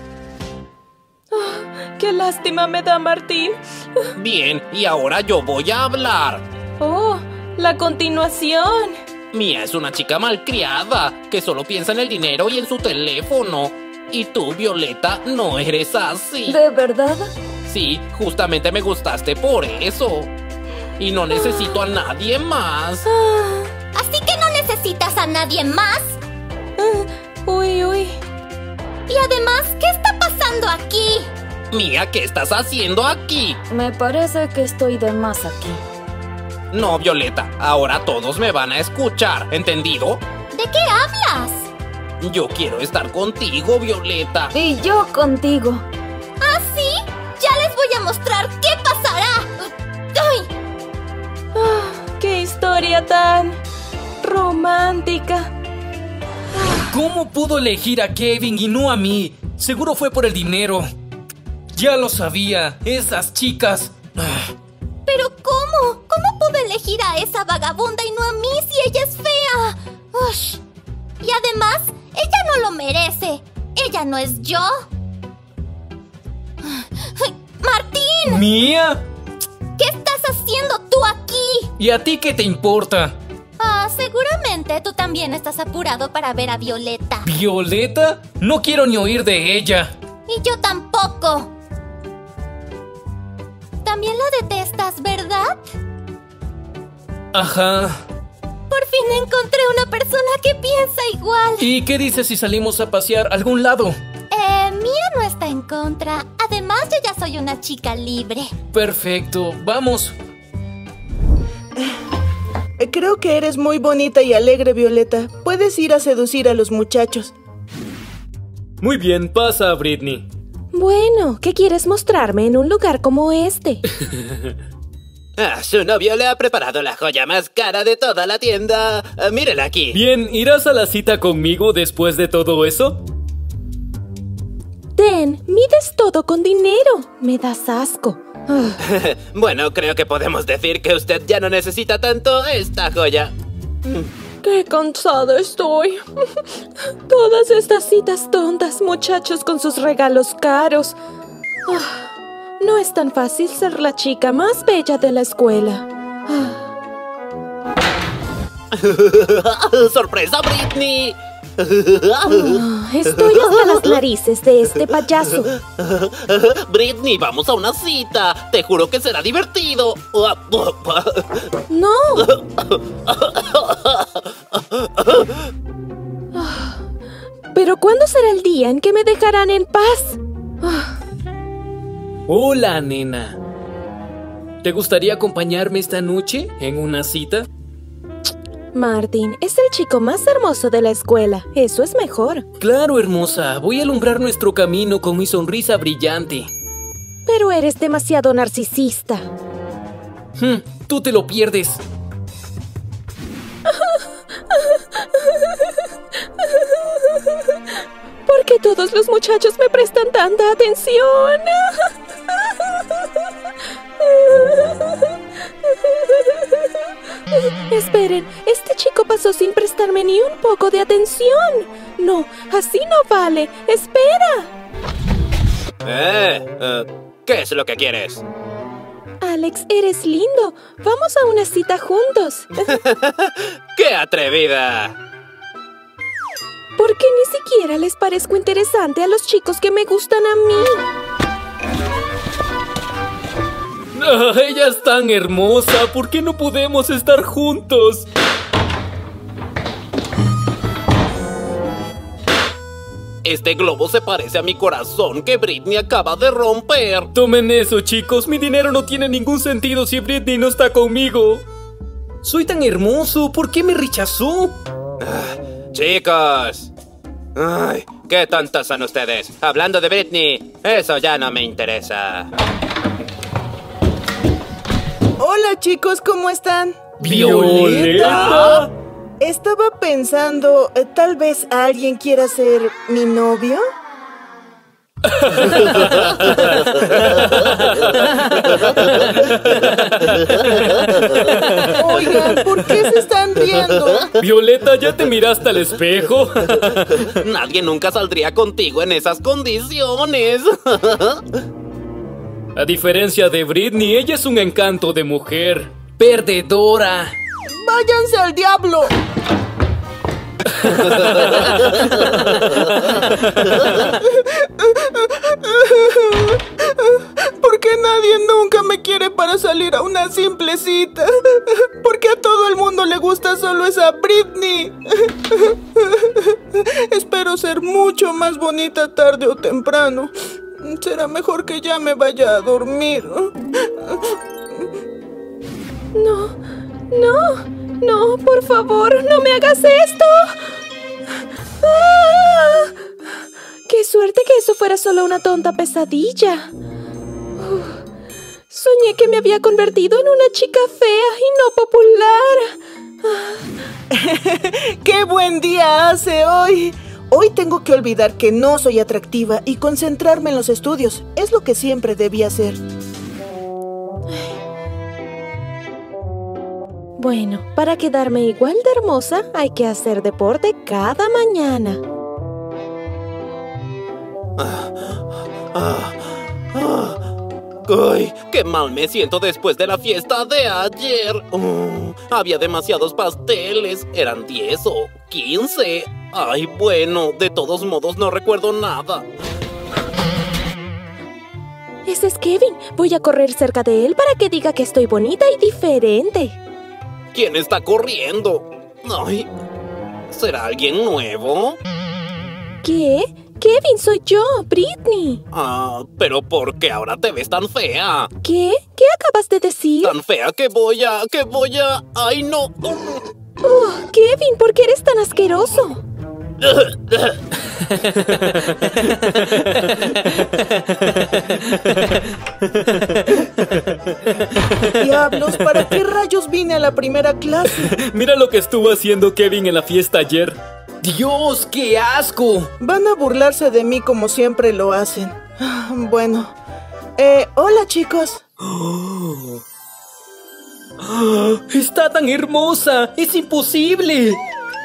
Oh, qué lástima me da Martín. Bien, y ahora yo voy a hablar. Oh, la continuación. Mia es una chica malcriada, que solo piensa en el dinero y en su teléfono. Y tú, Violeta, no eres así. ¿De verdad? Sí, justamente me gustaste por eso. Y no necesito a nadie más. ¿Así que no necesitas a nadie más? Uy, uy. Y además, ¿qué está pasando aquí? Mia, ¿qué estás haciendo aquí? Me parece que estoy de más aquí. No, Violeta, ahora todos me van a escuchar, ¿entendido? ¿De qué hablas? Yo quiero estar contigo, Violeta. Y yo contigo. ¿Ah, sí? Ya les voy a mostrar qué pasará. ¡Ay! Oh, ¡qué historia tan romántica! ¿Cómo pudo elegir a Kevin y no a mí? Seguro fue por el dinero. Ya lo sabía, esas chicas... ¿Pero cómo? ¿Cómo pude elegir a esa vagabunda y no a mí si ella es fea? Ush. Y además, ella no lo merece. Ella no es yo. ¡Martín! ¿Mía? ¿Qué estás haciendo tú aquí? ¿Y a ti qué te importa? Ah, seguramente tú también estás apurado para ver a Violeta. ¿Violeta? No quiero ni oír de ella. Y yo tampoco. También la detestas, ¿verdad? Ajá. Por fin encontré una persona que piensa igual. ¿Y qué dices si salimos a pasear a algún lado? Eh, Mia no está en contra. Además, yo ya soy una chica libre. Perfecto, vamos. Creo que eres muy bonita y alegre, Violeta. Puedes ir a seducir a los muchachos. Muy bien, pasa, Britney. Bueno, ¿qué quieres mostrarme en un lugar como este? Ah, su novio le ha preparado la joya más cara de toda la tienda. Uh, mírela aquí. Bien, ¿irás a la cita conmigo después de todo eso? Den, mides todo con dinero. Me das asco. Bueno, creo que podemos decir que usted ya no necesita tanto esta joya. ¡Qué cansada estoy! Todas estas citas tontas, muchachos con sus regalos caros. Oh, no es tan fácil ser la chica más bella de la escuela. ¡Sorpresa, Britney! Oh, estoy hasta las narices de este payaso. Britney, vamos a una cita. Te juro que será divertido. No. Pero ¿cuándo será el día en que me dejarán en paz? Hola, nena. ¿Te gustaría acompañarme esta noche en una cita? Martin, es el chico más hermoso de la escuela. Eso es mejor. Claro, hermosa. Voy a alumbrar nuestro camino con mi sonrisa brillante. Pero eres demasiado narcisista. Hmm, tú te lo pierdes. ¿Por qué todos los muchachos me prestan tanta atención? Esperen, este chico pasó sin prestarme ni un poco de atención. No, así no vale. ¡Espera! Eh, eh, ¿qué es lo que quieres? Alex, eres lindo. Vamos a una cita juntos. ¡Qué atrevida! ¿Por qué ni siquiera les parezco interesante a los chicos que me gustan a mí? Oh, ella es tan hermosa. ¿Por qué no podemos estar juntos? Este globo se parece a mi corazón que Britney acaba de romper. Tomen eso, chicos. Mi dinero no tiene ningún sentido si Britney no está conmigo. Soy tan hermoso. ¿Por qué me rechazó? Ah, chicos. Ay, qué tontos son ustedes. Hablando de Britney, eso ya no me interesa. Hola, chicos, ¿cómo están? ¿Violeta? Estaba pensando, eh, tal vez alguien quiera ser mi novio. Oigan, ¿por qué se están riendo? Violeta, ¿ya te miraste al espejo? Nadie nunca saldría contigo en esas condiciones. A diferencia de Britney, ella es un encanto de mujer. Perdedora. ¡Váyanse al diablo! ¿Por qué nadie nunca me quiere para salir a una simple cita? ¿Por qué a todo el mundo le gusta solo esa Britney? Espero ser mucho más bonita tarde o temprano. Será mejor que ya me vaya a dormir. No, no, no, por favor, no me hagas esto. ¡Ah! ¡Qué suerte que eso fuera solo una tonta pesadilla! Uf, soñé que me había convertido en una chica fea y no popular. ¡Qué buen día hace hoy! Hoy tengo que olvidar que no soy atractiva y concentrarme en los estudios. Es lo que siempre debía hacer. Bueno, para quedarme igual de hermosa, hay que hacer deporte cada mañana. Ah, ah, ah. ¡Ay! ¡Qué mal me siento después de la fiesta de ayer! Oh, había demasiados pasteles. ¿Eran diez o quince? Ay, bueno, de todos modos no recuerdo nada. Ese es Kevin. Voy a correr cerca de él para que diga que estoy bonita y diferente. ¿Quién está corriendo? Ay, ¿será alguien nuevo? ¿Qué? Kevin, soy yo, Britney. Ah, pero ¿por qué ahora te ves tan fea? ¿Qué? ¿Qué acabas de decir? Tan fea que voy a... que voy a... ¡Ay, no! Oh, Kevin, ¿por qué eres tan asqueroso? Diablos, ¿para qué rayos vine a la primera clase? Mira lo que estuvo haciendo Kevin en la fiesta ayer. ¡Dios, qué asco! Van a burlarse de mí como siempre lo hacen. Bueno, eh, hola chicos. Oh. Oh, ¡está tan hermosa! ¡Es imposible!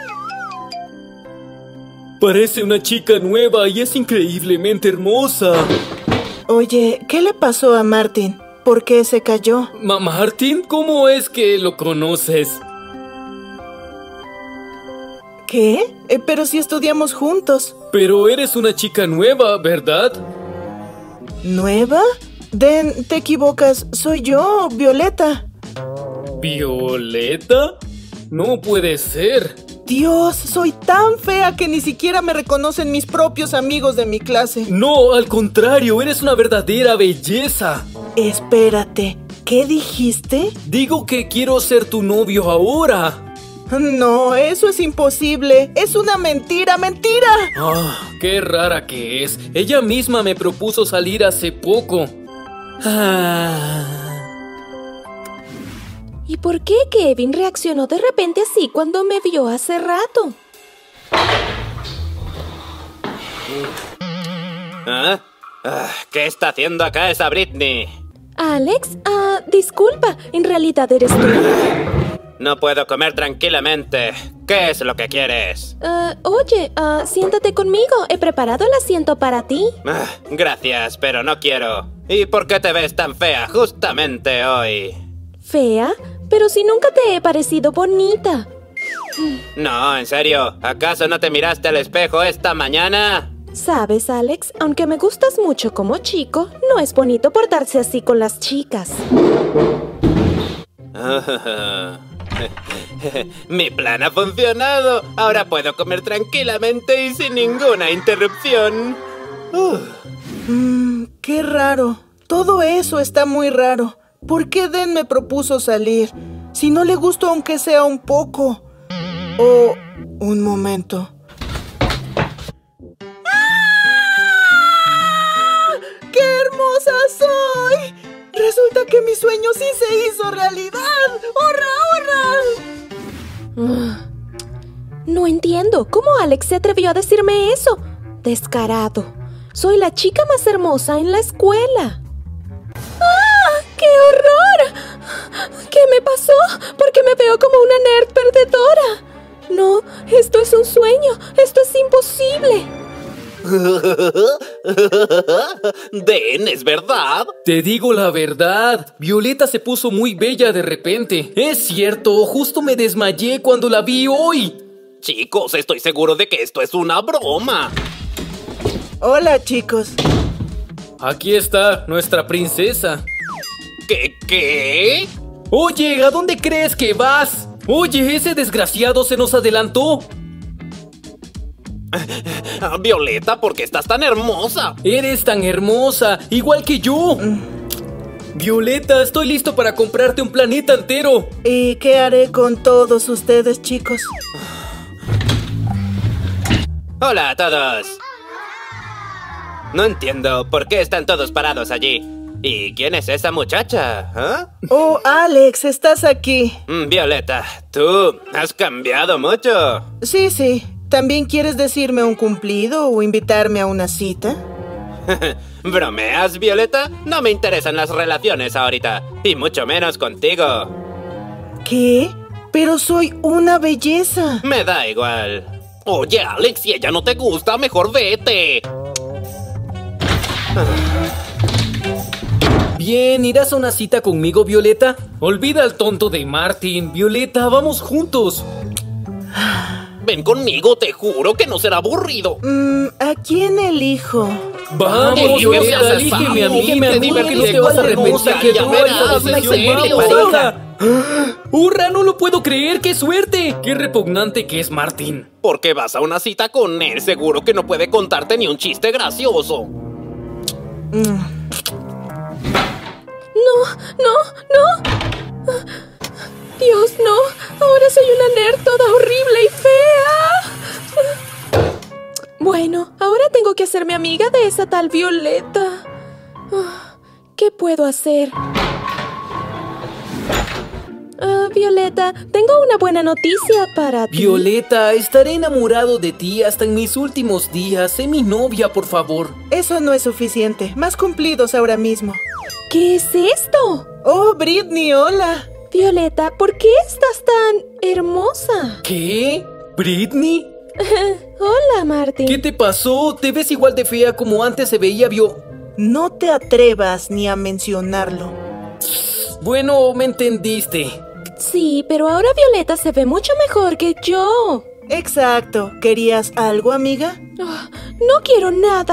Parece una chica nueva y es increíblemente hermosa. Oye, ¿qué le pasó a Martin? ¿Por qué se cayó? ¿Ma Martin? ¿Cómo es que lo conoces? ¿Qué? Eh, pero si estudiamos juntos. Pero eres una chica nueva, ¿verdad? ¿Nueva? Den, te equivocas. Soy yo, Violeta. ¿Violeta? No puede ser. Dios, soy tan fea que ni siquiera me reconocen mis propios amigos de mi clase. No, al contrario, eres una verdadera belleza. Espérate, ¿qué dijiste? Digo que quiero ser tu novio ahora. No, eso es imposible. Es una mentira, mentira. Ah, qué rara que es. Ella misma me propuso salir hace poco. Ah. ¿Y por qué Kevin reaccionó de repente así cuando me vio hace rato? ¿Ah? Ah, ¿qué está haciendo acá esa Britney? Alex, ah, disculpa, en realidad eres tú. No puedo comer tranquilamente. ¿Qué es lo que quieres? Uh, oye, uh, siéntate conmigo. He preparado el asiento para ti. Ah, gracias, pero no quiero. ¿Y por qué te ves tan fea justamente hoy? ¿Fea? Pero si nunca te he parecido bonita. No, en serio. ¿Acaso no te miraste al espejo esta mañana? Sabes, Alex, aunque me gustas mucho como chico, no es bonito portarse así con las chicas. Mi plan ha funcionado. Ahora puedo comer tranquilamente y sin ninguna interrupción. Uh. Mm, qué raro. Todo eso está muy raro. ¿Por qué Den me propuso salir? Si no le gusto aunque sea un poco. Oh, un momento. ¡Ah! ¡Qué hermosa soy! Resulta que mi sueño sí se hizo realidad. ¡Hurra, hurra! No entiendo. ¿Cómo Alex se atrevió a decirme eso? Descarado. Soy la chica más hermosa en la escuela. ¡Ah! ¡Qué horror! ¿Qué me pasó? ¿Por qué me veo como una nerd perdedora? No, esto es un sueño. Esto es imposible. Den, ¿es verdad? Te digo la verdad. Violeta se puso muy bella de repente. Es cierto, justo me desmayé cuando la vi hoy. Chicos, estoy seguro de que esto es una broma. Hola, chicos. Aquí está nuestra princesa. ¿Qué? ¿Qué? Oye, ¿a dónde crees que vas? Oye, ese desgraciado se nos adelantó. Violeta, ¿por qué estás tan hermosa? Eres tan hermosa, igual que yo. Violeta, estoy listo para comprarte un planeta entero. ¿Y qué haré con todos ustedes, chicos? Hola a todos. No entiendo por qué están todos parados allí. ¿Y quién es esa muchacha? ¿Eh? Oh, Alex, estás aquí. Mm, Violeta, tú has cambiado mucho. Sí, sí. ¿También quieres decirme un cumplido o invitarme a una cita? ¿Bromeas, Violeta? No me interesan las relaciones ahorita, y mucho menos contigo. ¿Qué? Pero soy una belleza. Me da igual. Oye, Alex, si ella no te gusta, mejor vete. Bien, ¿irás a una cita conmigo, Violeta? Olvida al tonto de Martin. Violeta, vamos juntos. Ven conmigo, te juro que no será aburrido. Mm, ¿a quién elijo? Vamos, Violeta, elígeme a mí, me animo que no te vas a arrepentir que tú eres una excelente pareja. ¡Hurra! No lo puedo creer, ¡qué suerte! ¡Qué repugnante que es Martin! Porque vas a una cita con él, seguro que no puede contarte ni un chiste gracioso. Mm. No, no, no. Dios, no. Ahora soy una nerd toda horrible y fea. Bueno, ahora tengo que hacerme amiga de esa tal Violeta. ¿Qué puedo hacer? Uh, Violeta, tengo una buena noticia para ti. Violeta, estaré enamorado de ti hasta en mis últimos días. Sé mi novia, por favor. Eso no es suficiente. Más cumplidos ahora mismo. ¿Qué es esto? Oh, Britney, hola. Violeta, ¿por qué estás tan hermosa? ¿Qué? ¿Britney? Hola, Martin. ¿Qué te pasó? ¿Te ves igual de fea como antes se veía, Vio? No te atrevas ni a mencionarlo. Bueno, me entendiste. Sí, pero ahora Violeta se ve mucho mejor que yo. Exacto. ¿Querías algo, amiga? Oh, no quiero nada.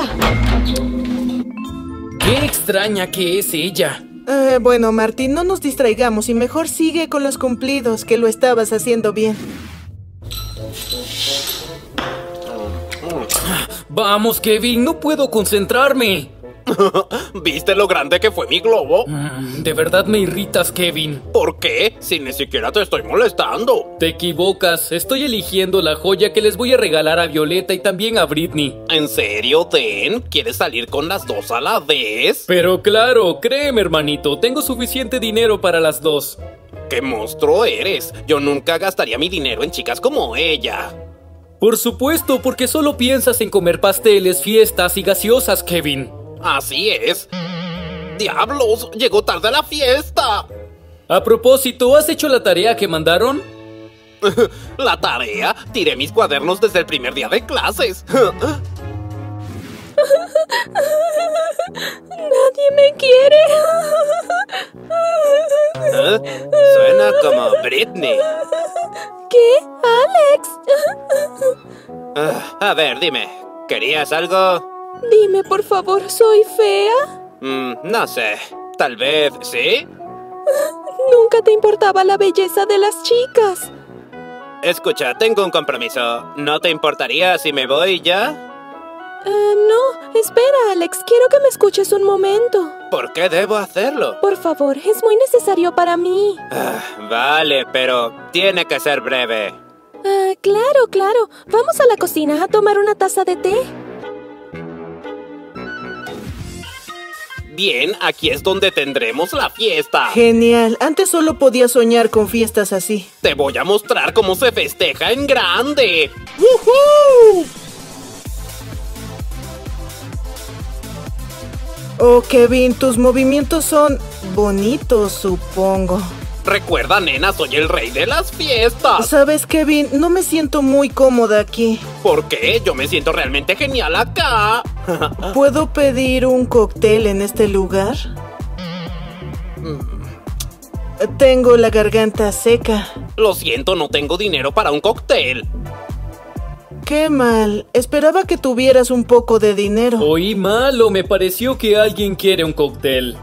Qué extraña que es ella. Eh, bueno, Martín, no nos distraigamos y mejor sigue con los cumplidos, que lo estabas haciendo bien. Vamos, Kevin, no puedo concentrarme. ¿Viste lo grande que fue mi globo? Mm, de verdad me irritas, Kevin. ¿Por qué? Si ni siquiera te estoy molestando. Te equivocas. Estoy eligiendo la joya que les voy a regalar a Violeta y también a Britney. ¿En serio, Den? ¿Quieres salir con las dos a la vez? Pero claro, créeme, hermanito, tengo suficiente dinero para las dos. ¡Qué monstruo eres! Yo nunca gastaría mi dinero en chicas como ella. Por supuesto, porque solo piensas en comer pasteles, fiestas y gaseosas, Kevin. Así es. ¡Diablos! ¡Llegó tarde a la fiesta! A propósito, ¿has hecho la tarea que mandaron? ¿La tarea? Tiré mis cuadernos desde el primer día de clases. Nadie me quiere. ¿Eh? Suena como Britney. ¿Qué? ¿Alex? Uh, a ver, dime, ¿querías algo? Dime, por favor, ¿soy fea? Mm, no sé, tal vez, ¿sí? Nunca te importaba la belleza de las chicas. Escucha, tengo un compromiso. ¿No te importaría si me voy ya? Uh, no, espera, Alex, quiero que me escuches un momento. ¿Por qué debo hacerlo? Por favor, es muy necesario para mí. Ah, vale, pero tiene que ser breve. Ah, uh, claro, claro. Vamos a la cocina a tomar una taza de té. Bien, aquí es donde tendremos la fiesta. Genial, antes solo podía soñar con fiestas así. Te voy a mostrar cómo se festeja en grande. ¡Woohoo! Oh, Kevin, tus movimientos son bonitos, supongo. Recuerda, nena, soy el rey de las fiestas. ¿Sabes, Kevin? No me siento muy cómoda aquí. ¿Por qué? Yo me siento realmente genial acá. ¿Puedo pedir un cóctel en este lugar? Tengo la garganta seca. Lo siento, no tengo dinero para un cóctel. Qué mal. Esperaba que tuvieras un poco de dinero. Oí mal o me pareció que alguien quiere un cóctel.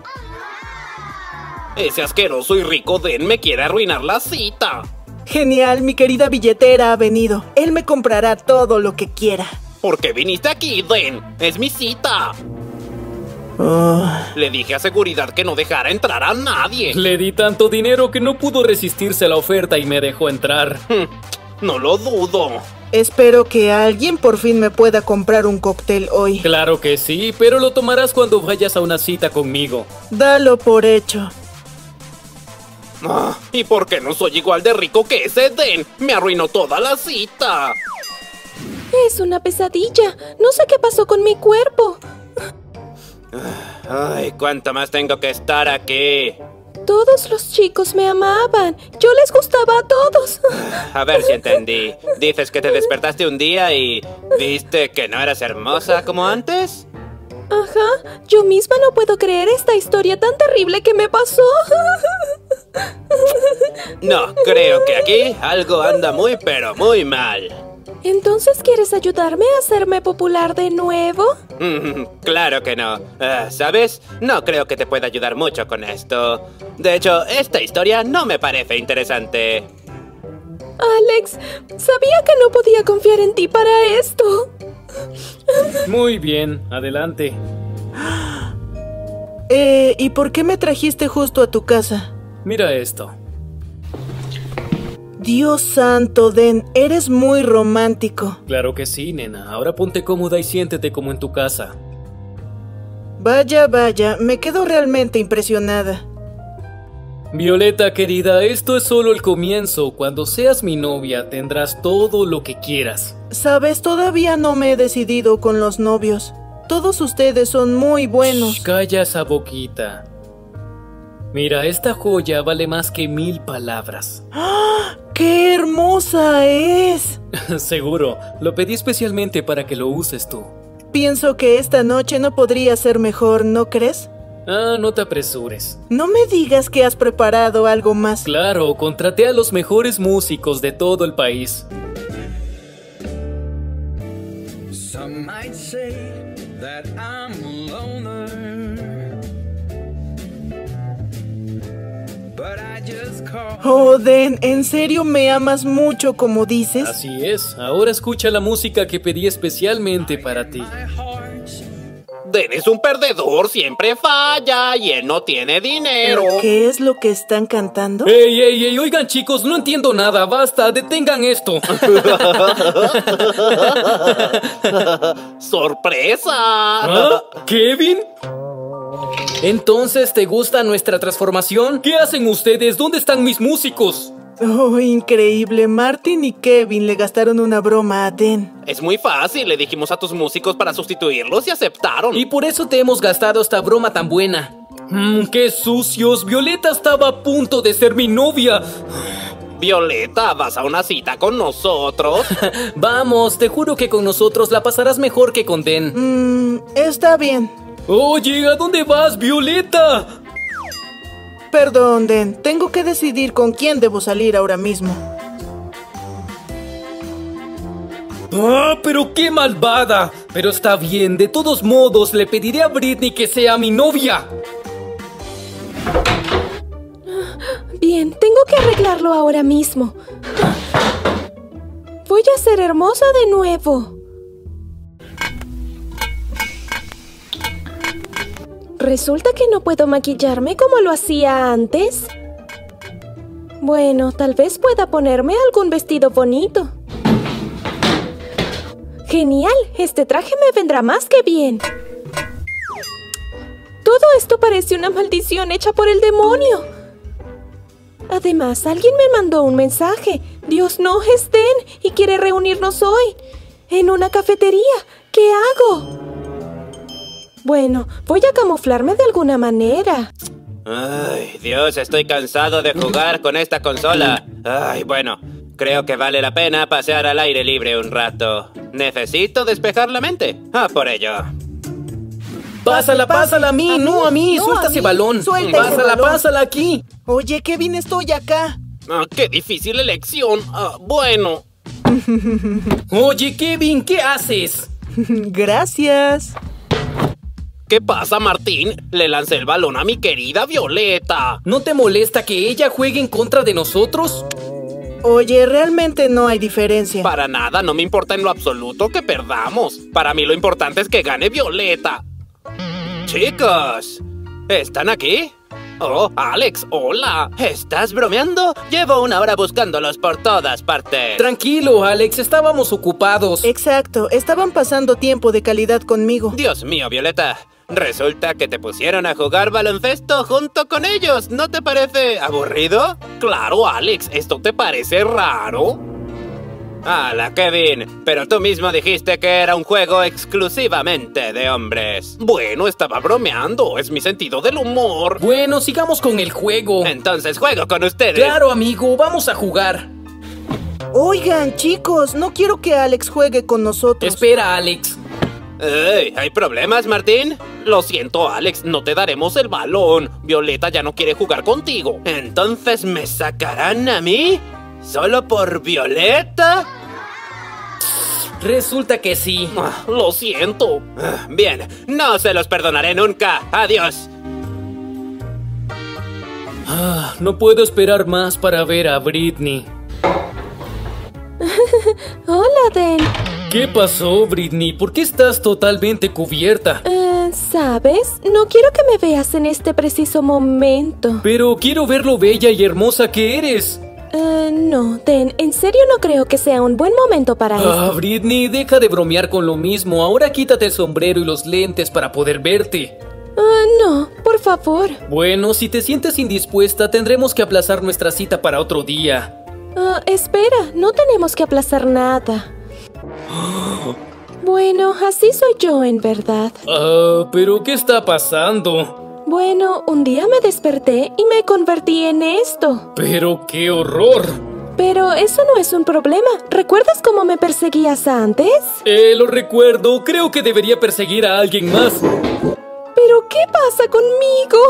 Ese asqueroso y rico Den me quiere arruinar la cita. Genial, mi querida billetera ha venido. Él me comprará todo lo que quiera. ¿Por qué viniste aquí, Den? Es mi cita. Oh. Le dije a seguridad que no dejara entrar a nadie. Le di tanto dinero que no pudo resistirse a la oferta y me dejó entrar. No lo dudo. Espero que alguien por fin me pueda comprar un cóctel hoy. Claro que sí, pero lo tomarás cuando vayas a una cita conmigo. Dalo por hecho. Ah, ¿y por qué no soy igual de rico que ese Den? Me arruinó toda la cita. Es una pesadilla. No sé qué pasó con mi cuerpo. Ay, ¿cuánto más tengo que estar aquí? Todos los chicos me amaban. Yo les gustaba a todos. A ver si entendí. Dices que te despertaste un día y viste que no eras hermosa como antes. Ajá. Yo misma no puedo creer esta historia tan terrible que me pasó. No, creo que aquí algo anda muy pero muy mal. ¿Entonces quieres ayudarme a hacerme popular de nuevo? Claro que no. Uh, ¿Sabes? No creo que te pueda ayudar mucho con esto. De hecho, esta historia no me parece interesante. Alex, sabía que no podía confiar en ti para esto. Muy bien, adelante. Eh, ¿y por qué me trajiste justo a tu casa? Mira esto. Dios santo, Den, eres muy romántico. Claro que sí, nena. Ahora ponte cómoda y siéntete como en tu casa. Vaya, vaya, me quedo realmente impresionada. Violeta, querida, esto es solo el comienzo. Cuando seas mi novia, tendrás todo lo que quieras. Sabes, todavía no me he decidido con los novios. Todos ustedes son muy buenos. Shh, calla esa boquita. Mira, esta joya vale más que mil palabras. ¡Ah! ¡Qué hermosa es! Seguro, lo pedí especialmente para que lo uses tú. Pienso que esta noche no podría ser mejor, ¿no crees? Ah, no te apresures. No me digas que has preparado algo más. Claro, contraté a los mejores músicos de todo el país. might say that I'm a loner, but I just call. Oh, Den, ¿en serio me amas mucho como dices? Así es, ahora escucha la música que pedí especialmente para ti. Den es un perdedor, siempre falla y él no tiene dinero. ¿Qué es lo que están cantando? ¡Ey, ey, ey! Oigan, chicos, no entiendo nada. Basta, detengan esto. ¡Sorpresa! ¿Ah? ¿Kevin? Entonces, ¿te gusta nuestra transformación? ¿Qué hacen ustedes? ¿Dónde están mis músicos? Oh, increíble. Martin y Kevin le gastaron una broma a Den. Es muy fácil, le dijimos a tus músicos para sustituirlos y aceptaron. Y por eso te hemos gastado esta broma tan buena. Mmm, qué sucios. Violeta estaba a punto de ser mi novia. Violeta, ¿vas a una cita con nosotros? Vamos, te juro que con nosotros la pasarás mejor que con Den. Mmm, está bien. Oye, ¿a dónde vas, Violeta? Perdón, Den. Tengo que decidir con quién debo salir ahora mismo. ¡Ah, pero qué malvada! Pero está bien, de todos modos, le pediré a Britney que sea mi novia. Bien, tengo que arreglarlo ahora mismo. Voy a ser hermosa de nuevo. Resulta que no puedo maquillarme como lo hacía antes. Bueno, tal vez pueda ponerme algún vestido bonito. ¡Genial! Este traje me vendrá más que bien. Todo esto parece una maldición hecha por el demonio. Además, alguien me mandó un mensaje. Dios no es Den y quiere reunirnos hoy en una cafetería. ¿Qué hago? Bueno, voy a camuflarme de alguna manera. Ay, Dios, estoy cansado de jugar con esta consola. Ay, bueno, creo que vale la pena pasear al aire libre un rato. Necesito despejar la mente. Ah, por ello. Pásala, pásala a mí, no a mí. No, Suelta a ese mí. balón. Suelta ese Pásala, balón. pásala aquí. Oye, Kevin, estoy acá. Ah, qué difícil elección. Ah, bueno. Oye, Kevin, ¿qué haces? Gracias. ¿Qué pasa, Martín? Le lancé el balón a mi querida Violeta. ¿No te molesta que ella juegue en contra de nosotros? Oye, realmente no hay diferencia. Para nada, no me importa en lo absoluto que perdamos. Para mí lo importante es que gane Violeta. Chicos, ¿están aquí? Oh, Alex, hola. ¿Estás bromeando? Llevo una hora buscándolos por todas partes. Tranquilo, Alex, estábamos ocupados. Exacto, estaban pasando tiempo de calidad conmigo. Dios mío, Violeta. Resulta que te pusieron a jugar baloncesto junto con ellos. ¿No te parece aburrido? Claro, Alex, ¿esto te parece raro? ¡Hala, Kevin! Pero tú mismo dijiste que era un juego exclusivamente de hombres. Bueno, estaba bromeando. Es mi sentido del humor. Bueno, sigamos con el juego. Entonces juego con ustedes. Claro, amigo, vamos a jugar. Oigan, chicos, no quiero que Alex juegue con nosotros. Espera, Alex. Ey, ¿hay problemas, Martín? Lo siento, Alex, no te daremos el balón. Violeta ya no quiere jugar contigo. ¿Entonces me sacarán a mí? ¿Solo por Violeta? Resulta que sí. Ah, lo siento. Ah, bien, no se los perdonaré nunca. Adiós. Ah, no puedo esperar más para ver a Britney. Hola, Den. ¿Qué pasó, Britney? ¿Por qué estás totalmente cubierta? Eh, ¿sabes? No quiero que me veas en este preciso momento. Pero quiero ver lo bella y hermosa que eres. Eh, no, Den, en serio no creo que sea un buen momento para Ah, esto. Britney, deja de bromear con lo mismo. Ahora quítate el sombrero y los lentes para poder verte. Ah, no, por favor. Bueno, si te sientes indispuesta, tendremos que aplazar nuestra cita para otro día. Ah, espera, no tenemos que aplazar nada. Bueno, así soy yo en verdad. Ah, pero ¿qué está pasando? Bueno, un día me desperté y me convertí en esto. Pero qué horror. Pero eso no es un problema. ¿Recuerdas cómo me perseguías antes? Eh, lo recuerdo. Creo que debería perseguir a alguien más. ¿Pero qué pasa conmigo?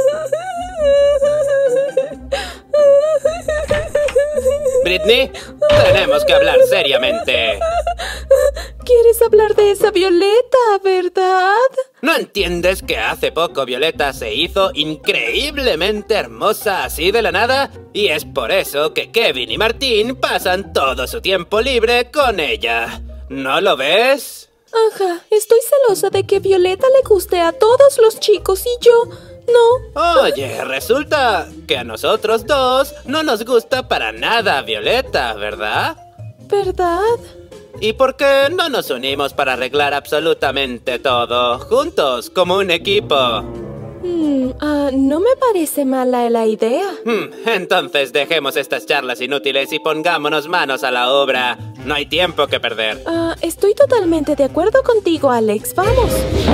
Britney, Tenemos que hablar seriamente. ¿Quieres hablar de esa Violeta, verdad? ¿No entiendes que hace poco Violeta se hizo increíblemente hermosa así de la nada? Y es por eso que Kevin y Martín pasan todo su tiempo libre con ella. ¿No lo ves? Ajá, estoy celosa de que Violeta le guste a todos los chicos y yo no. Oye, resulta que a nosotros dos no nos gusta para nada Violeta, ¿verdad? ¿Verdad? ¿Y por qué no nos unimos para arreglar absolutamente todo, juntos, como un equipo? Hmm, uh, no me parece mala la idea. Hmm, entonces dejemos estas charlas inútiles y pongámonos manos a la obra. No hay tiempo que perder. Uh, estoy totalmente de acuerdo contigo, Alex. ¡Vamos!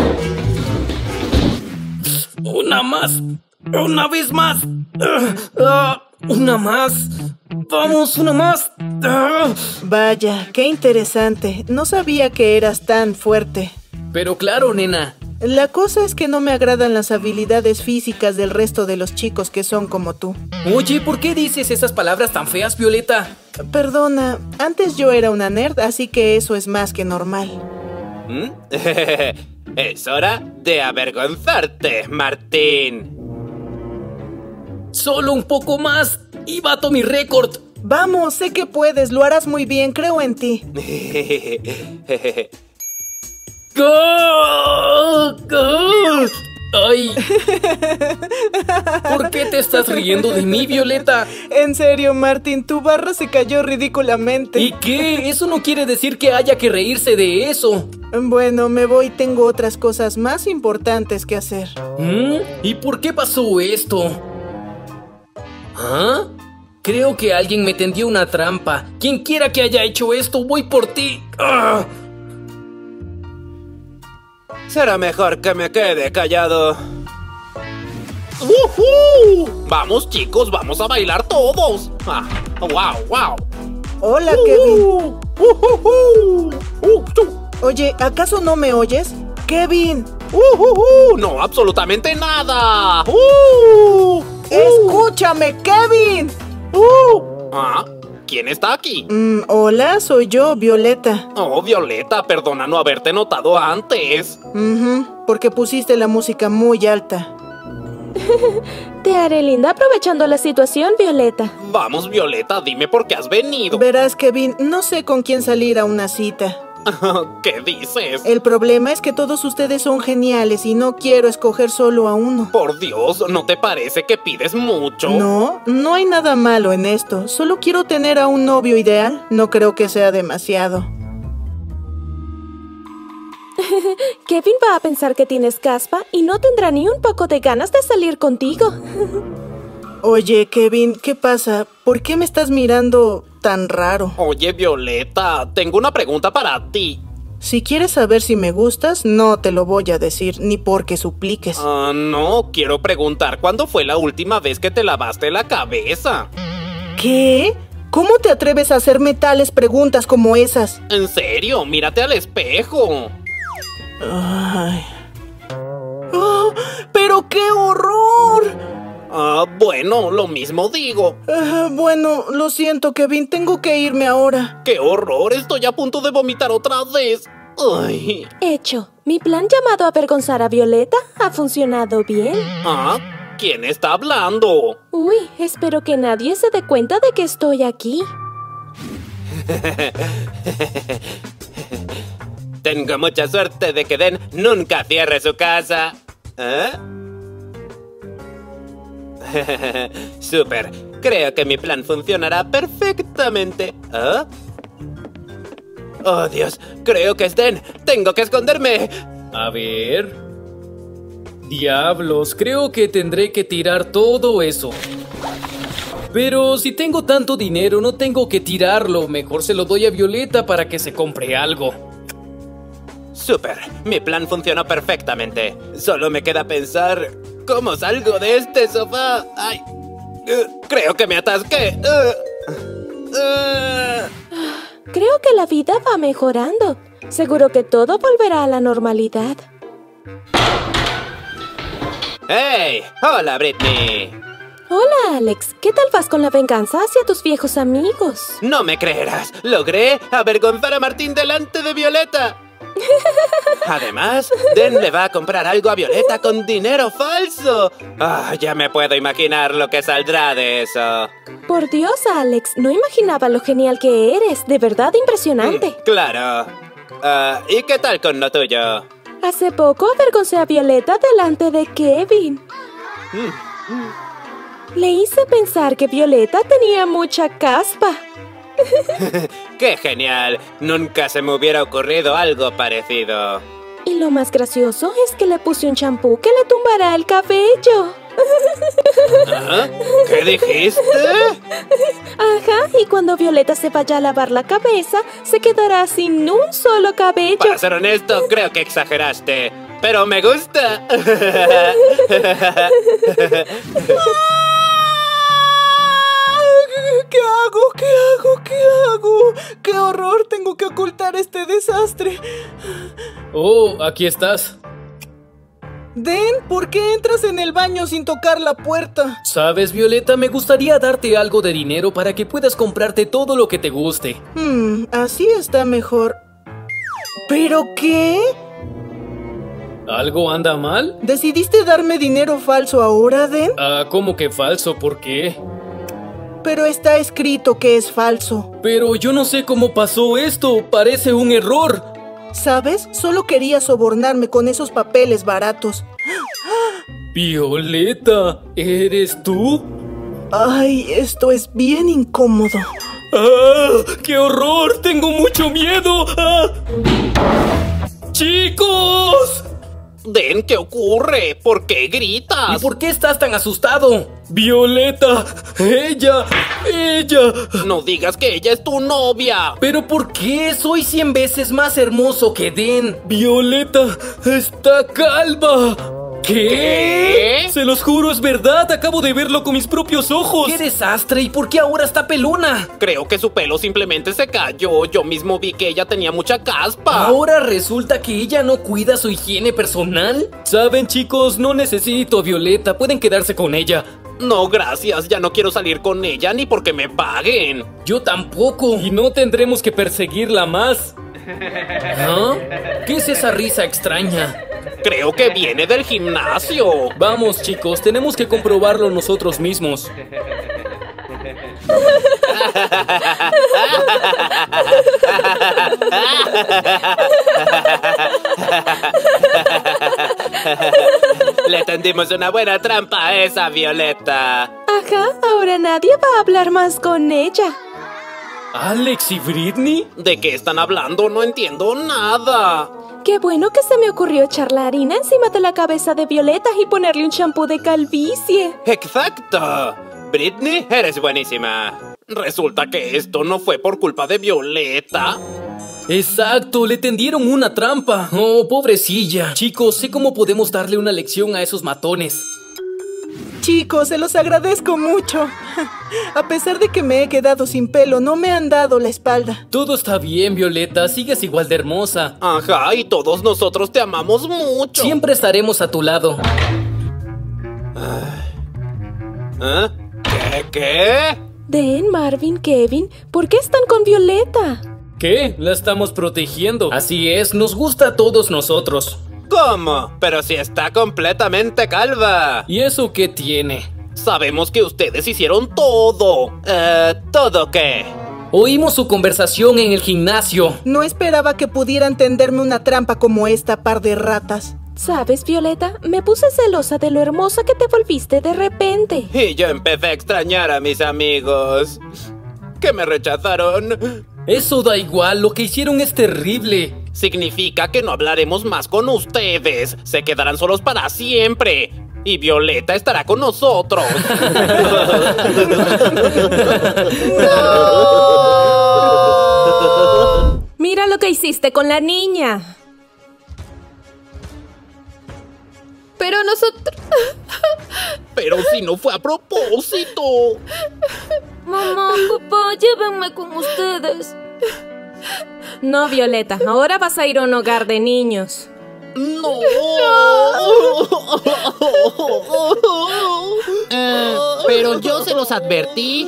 Una más. Una vez más. Uh, uh, una más. Vamos, una más. Uh. Vaya, qué interesante. No sabía que eras tan fuerte. Pero claro, nena. La cosa es que no me agradan las habilidades físicas del resto de los chicos que son como tú. Oye, ¿por qué dices esas palabras tan feas, Violeta? Perdona, antes yo era una nerd, así que eso es más que normal. ¿Mm? Es hora de avergonzarte, Martín. Solo un poco más y bato mi récord. Vamos, sé que puedes, lo harás muy bien, creo en ti. ¡Oh! ¡Oh! ¡Ay! ¿Por qué te estás riendo de mí, Violeta? En serio, Martín, tu barra se cayó ridículamente. ¿Y qué? Eso no quiere decir que haya que reírse de eso. Bueno, me voy, tengo otras cosas más importantes que hacer. ¿Mm? ¿Y por qué pasó esto? ¿Ah? Creo que alguien me tendió una trampa. Quien quiera que haya hecho esto, voy por ti. ¡Ah! Será mejor que me quede callado. ¡Uhú! Vamos, chicos, vamos a bailar todos. Ah, wow, wow. Hola, uh, Kevin. Uh, uh, uh. Oye, ¿acaso no me oyes? Kevin. Uh, uh, uh. No, absolutamente nada. Uh, Escúchame, Kevin. Uh. Ah. ¿Quién está aquí? Mm, hola, soy yo, Violeta. Oh, Violeta, perdona no haberte notado antes. Uh-huh, porque pusiste la música muy alta. Te haré linda aprovechando la situación, Violeta. Vamos, Violeta, dime por qué has venido. Verás, Kevin, no sé con quién salir a una cita. ¿Qué dices? El problema es que todos ustedes son geniales y no quiero escoger solo a uno. Por Dios, ¿no te parece que pides mucho? No, no hay nada malo en esto. Solo quiero tener a un novio ideal. No creo que sea demasiado. Kevin va a pensar que tienes caspa y no tendrá ni un poco de ganas de salir contigo. Oye, Kevin, ¿qué pasa? ¿Por qué me estás mirando tan raro? Oye, Violeta, tengo una pregunta para ti. Si quieres saber si me gustas, no te lo voy a decir, ni porque supliques. Ah, uh, no, quiero preguntar, ¿cuándo fue la última vez que te lavaste la cabeza? ¿Qué? ¿Cómo te atreves a hacerme tales preguntas como esas? En serio, mírate al espejo. Ay. ¡Oh, pero qué horror! Ah, bueno, lo mismo digo. Uh, bueno, lo siento, Kevin, tengo que irme ahora. ¡Qué horror! Estoy a punto de vomitar otra vez. Ay. Hecho. Mi plan llamado avergonzar a Violeta ha funcionado bien. ¿Ah? ¿Quién está hablando? Uy, espero que nadie se dé cuenta de que estoy aquí. Tengo mucha suerte de que Den nunca cierre su casa. ¿Eh? Super, creo que mi plan funcionará perfectamente. ¿Ah? Oh, Dios, creo que es Den. Tengo que esconderme. A ver... Diablos, creo que tendré que tirar todo eso. Pero si tengo tanto dinero, no tengo que tirarlo. Mejor se lo doy a Violeta para que se compre algo. Super, mi plan funcionó perfectamente. Solo me queda pensar... ¿Cómo salgo de este sofá? Ay, uh, creo que me atasqué. Uh, uh. Creo que la vida va mejorando. Seguro que todo volverá a la normalidad. ¡Hey! ¡Hola, Britney! Hola, Alex. ¿Qué tal vas con la venganza hacia tus viejos amigos? No me creerás. Logré avergonzar a Martín delante de Violeta. Además, Den le va a comprar algo a Violeta con dinero falso. Ah, ya me puedo imaginar lo que saldrá de eso. Por Dios, Alex. No imaginaba lo genial que eres. De verdad impresionante. Mm, claro. Uh, ¿Y qué tal con lo tuyo? Hace poco avergoncé a Violeta delante de Kevin. Mm, mm. Le hice pensar que Violeta tenía mucha caspa. ¡Qué genial! Nunca se me hubiera ocurrido algo parecido. Y lo más gracioso es que le puse un champú que le tumbará el cabello. ¿Ah? ¿Qué dijiste? Ajá, y cuando Violeta se vaya a lavar la cabeza, se quedará sin un solo cabello. Para ser honesto, creo que exageraste. Pero me gusta. ¿Qué hago? ¿Qué hago? ¿Qué hago? ¡Qué horror! Tengo que ocultar este desastre. Oh, aquí estás. Den, ¿por qué entras en el baño sin tocar la puerta? Sabes, Violeta, me gustaría darte algo de dinero para que puedas comprarte todo lo que te guste. Hmm, así está mejor. ¿Pero qué? ¿Algo anda mal? ¿Decidiste darme dinero falso ahora, Den? Ah, ¿cómo que falso? ¿Por qué? Pero está escrito que es falso. Pero yo no sé cómo pasó esto. Parece un error. ¿Sabes? Solo quería sobornarme con esos papeles baratos. Violeta, ¿eres tú? Ay, esto es bien incómodo. ¡Ah! ¡Qué horror! ¡Tengo mucho miedo! ¡Ah! ¡Chicos! Den, ¿qué ocurre? ¿Por qué gritas? ¿Y por qué estás tan asustado? ¡Violeta! ¡Ella! ¡Ella! No digas que ella es tu novia. ¿Pero por qué? Soy cien veces más hermoso que Den. ¡Violeta está calva! ¿Qué? ¿Qué? Se los juro, es verdad. Acabo de verlo con mis propios ojos. ¡Qué desastre! ¿Y por qué ahora está pelona? Creo que su pelo simplemente se cayó. Yo mismo vi que ella tenía mucha caspa. ¿Ahora resulta que ella no cuida su higiene personal? Saben, chicos, no necesito a Violeta. Pueden quedarse con ella. No, gracias. Ya no quiero salir con ella ni porque me paguen. Yo tampoco. Y no tendremos que perseguirla más. ¿Ah? ¿Qué es esa risa extraña? Creo que viene del gimnasio. Vamos, chicos, tenemos que comprobarlo nosotros mismos. Le tendimos una buena trampa a esa Violeta. Ajá, ahora nadie va a hablar más con ella. ¿Alex y Britney? ¿De qué están hablando? No entiendo nada. Qué bueno que se me ocurrió echar la harina encima de la cabeza de Violeta y ponerle un champú de calvicie. ¡Exacto! Britney, eres buenísima. Resulta que esto no fue por culpa de Violeta. Exacto, le tendieron una trampa. Oh, pobrecilla. Chicos, sé cómo podemos darle una lección a esos matones. Chicos, se los agradezco mucho. A pesar de que me he quedado sin pelo, no me han dado la espalda. Todo está bien, Violeta. Sigues igual de hermosa. Ajá, y todos nosotros te amamos mucho. Siempre estaremos a tu lado. ¿Eh? ¿Qué? ¿Qué? Den, Marvin, Kevin, ¿por qué están con Violeta? ¿Qué? La estamos protegiendo. Así es, nos gusta a todos nosotros. ¿Cómo? Pero si está completamente calva. ¿Y eso qué tiene? Sabemos que ustedes hicieron todo. Eh, ¿todo qué? Oímos su conversación en el gimnasio. No esperaba que pudieran tenderme una trampa como esta, par de ratas. ¿Sabes, Violeta? Me puse celosa de lo hermosa que te volviste de repente. Y yo empecé a extrañar a mis amigos, que me rechazaron. Eso da igual, lo que hicieron es terrible. Significa que no hablaremos más con ustedes. Se quedarán solos para siempre. Y Violeta estará con nosotros. ¡No! Mira lo que hiciste con la niña. Pero nosotros... Pero si no fue a propósito. Mamá, papá, llévenme con ustedes. No, Violeta, ahora vas a ir a un hogar de niños. No. No. Eh, Eh, pero yo se los advertí.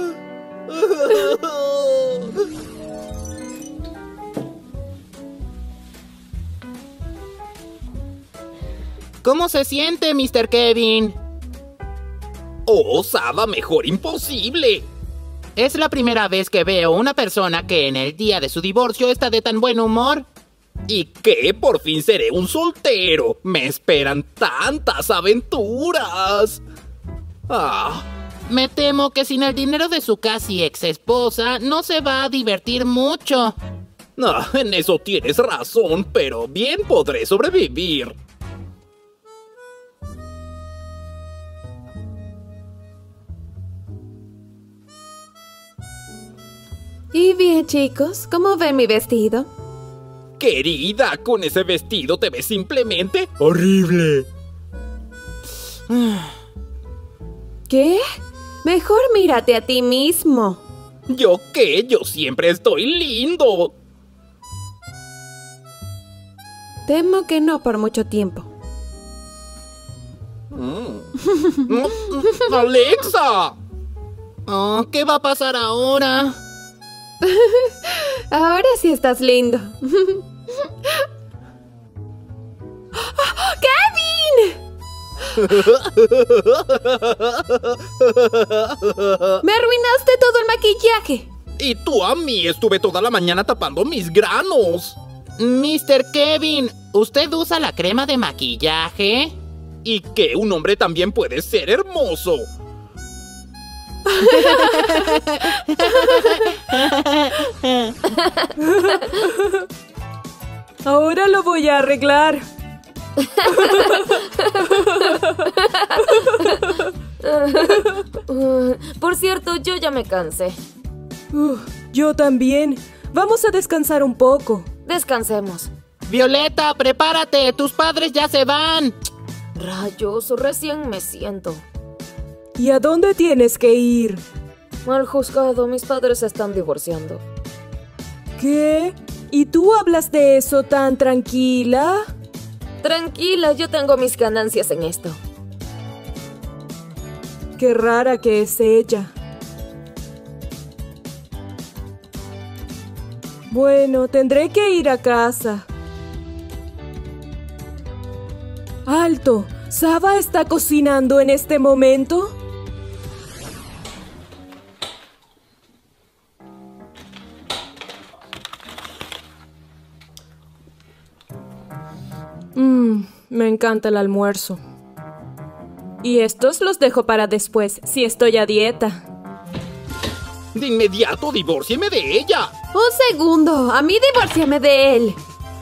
¿Cómo se siente, mister Kevin? Oh, Saba, mejor imposible. Es la primera vez que veo una persona que en el día de su divorcio está de tan buen humor. ¿Y qué? Por fin seré un soltero. Me esperan tantas aventuras. Ah. Me temo que sin el dinero de su casi ex esposa no se va a divertir mucho. Ah, en eso tienes razón, pero bien podré sobrevivir. Y bien, chicos, ¿cómo ven mi vestido? Querida, con ese vestido te ves simplemente horrible. ¿Qué? Mejor mírate a ti mismo. ¿Yo qué? Yo siempre estoy lindo. Temo que no por mucho tiempo. Mm. ¡Alexa! Oh, ¿qué va a pasar ahora? Ahora sí estás lindo. ¡Kevin! ¡Me arruinaste todo el maquillaje! Y tú a mí, estuve toda la mañana tapando mis granos. mister Kevin, ¿usted usa la crema de maquillaje? ¿Y que un hombre también puede ser hermoso? Ahora lo voy a arreglar. Por cierto, yo ya me cansé. Uh, yo también. Vamos a descansar un poco. Descansemos. Violeta, prepárate. Tus padres ya se van. Rayos, recién me siento. ¿Y a dónde tienes que ir? Al juzgado, mis padres se están divorciando. ¿Qué? ¿Y tú hablas de eso tan tranquila? Tranquila, yo tengo mis ganancias en esto. Qué rara que es ella. Bueno, tendré que ir a casa. ¡Alto! ¿Saba está cocinando en este momento? Mmm, me encanta el almuerzo. Y estos los dejo para después, si estoy a dieta. De inmediato, divórcieme de ella. Un segundo, a mí divórciame de él.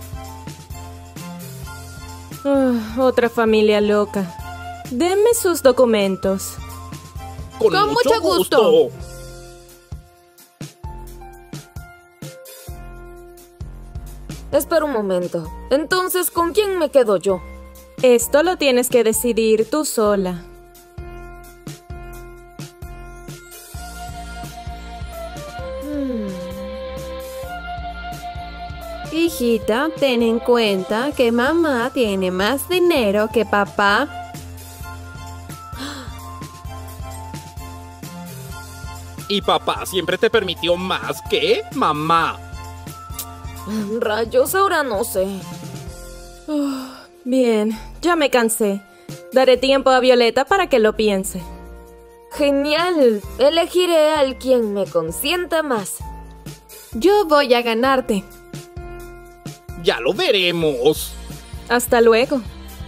Ah, otra familia loca. Denme sus documentos. Con, Con mucho, mucho gusto. gusto. Espera un momento. Entonces, ¿con quién me quedo yo? Esto lo tienes que decidir tú sola. Hijita, ten en cuenta que mamá tiene más dinero que papá. Y papá siempre te permitió más que mamá. Rayos, ahora no sé. Oh, bien, ya me cansé. Daré tiempo a Violeta para que lo piense. Genial. Elegiré al quien me consienta más. Yo voy a ganarte. Ya lo veremos. Hasta luego.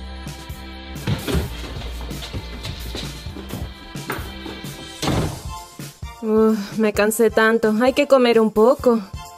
Uh, me cansé tanto. Hay que comer un poco.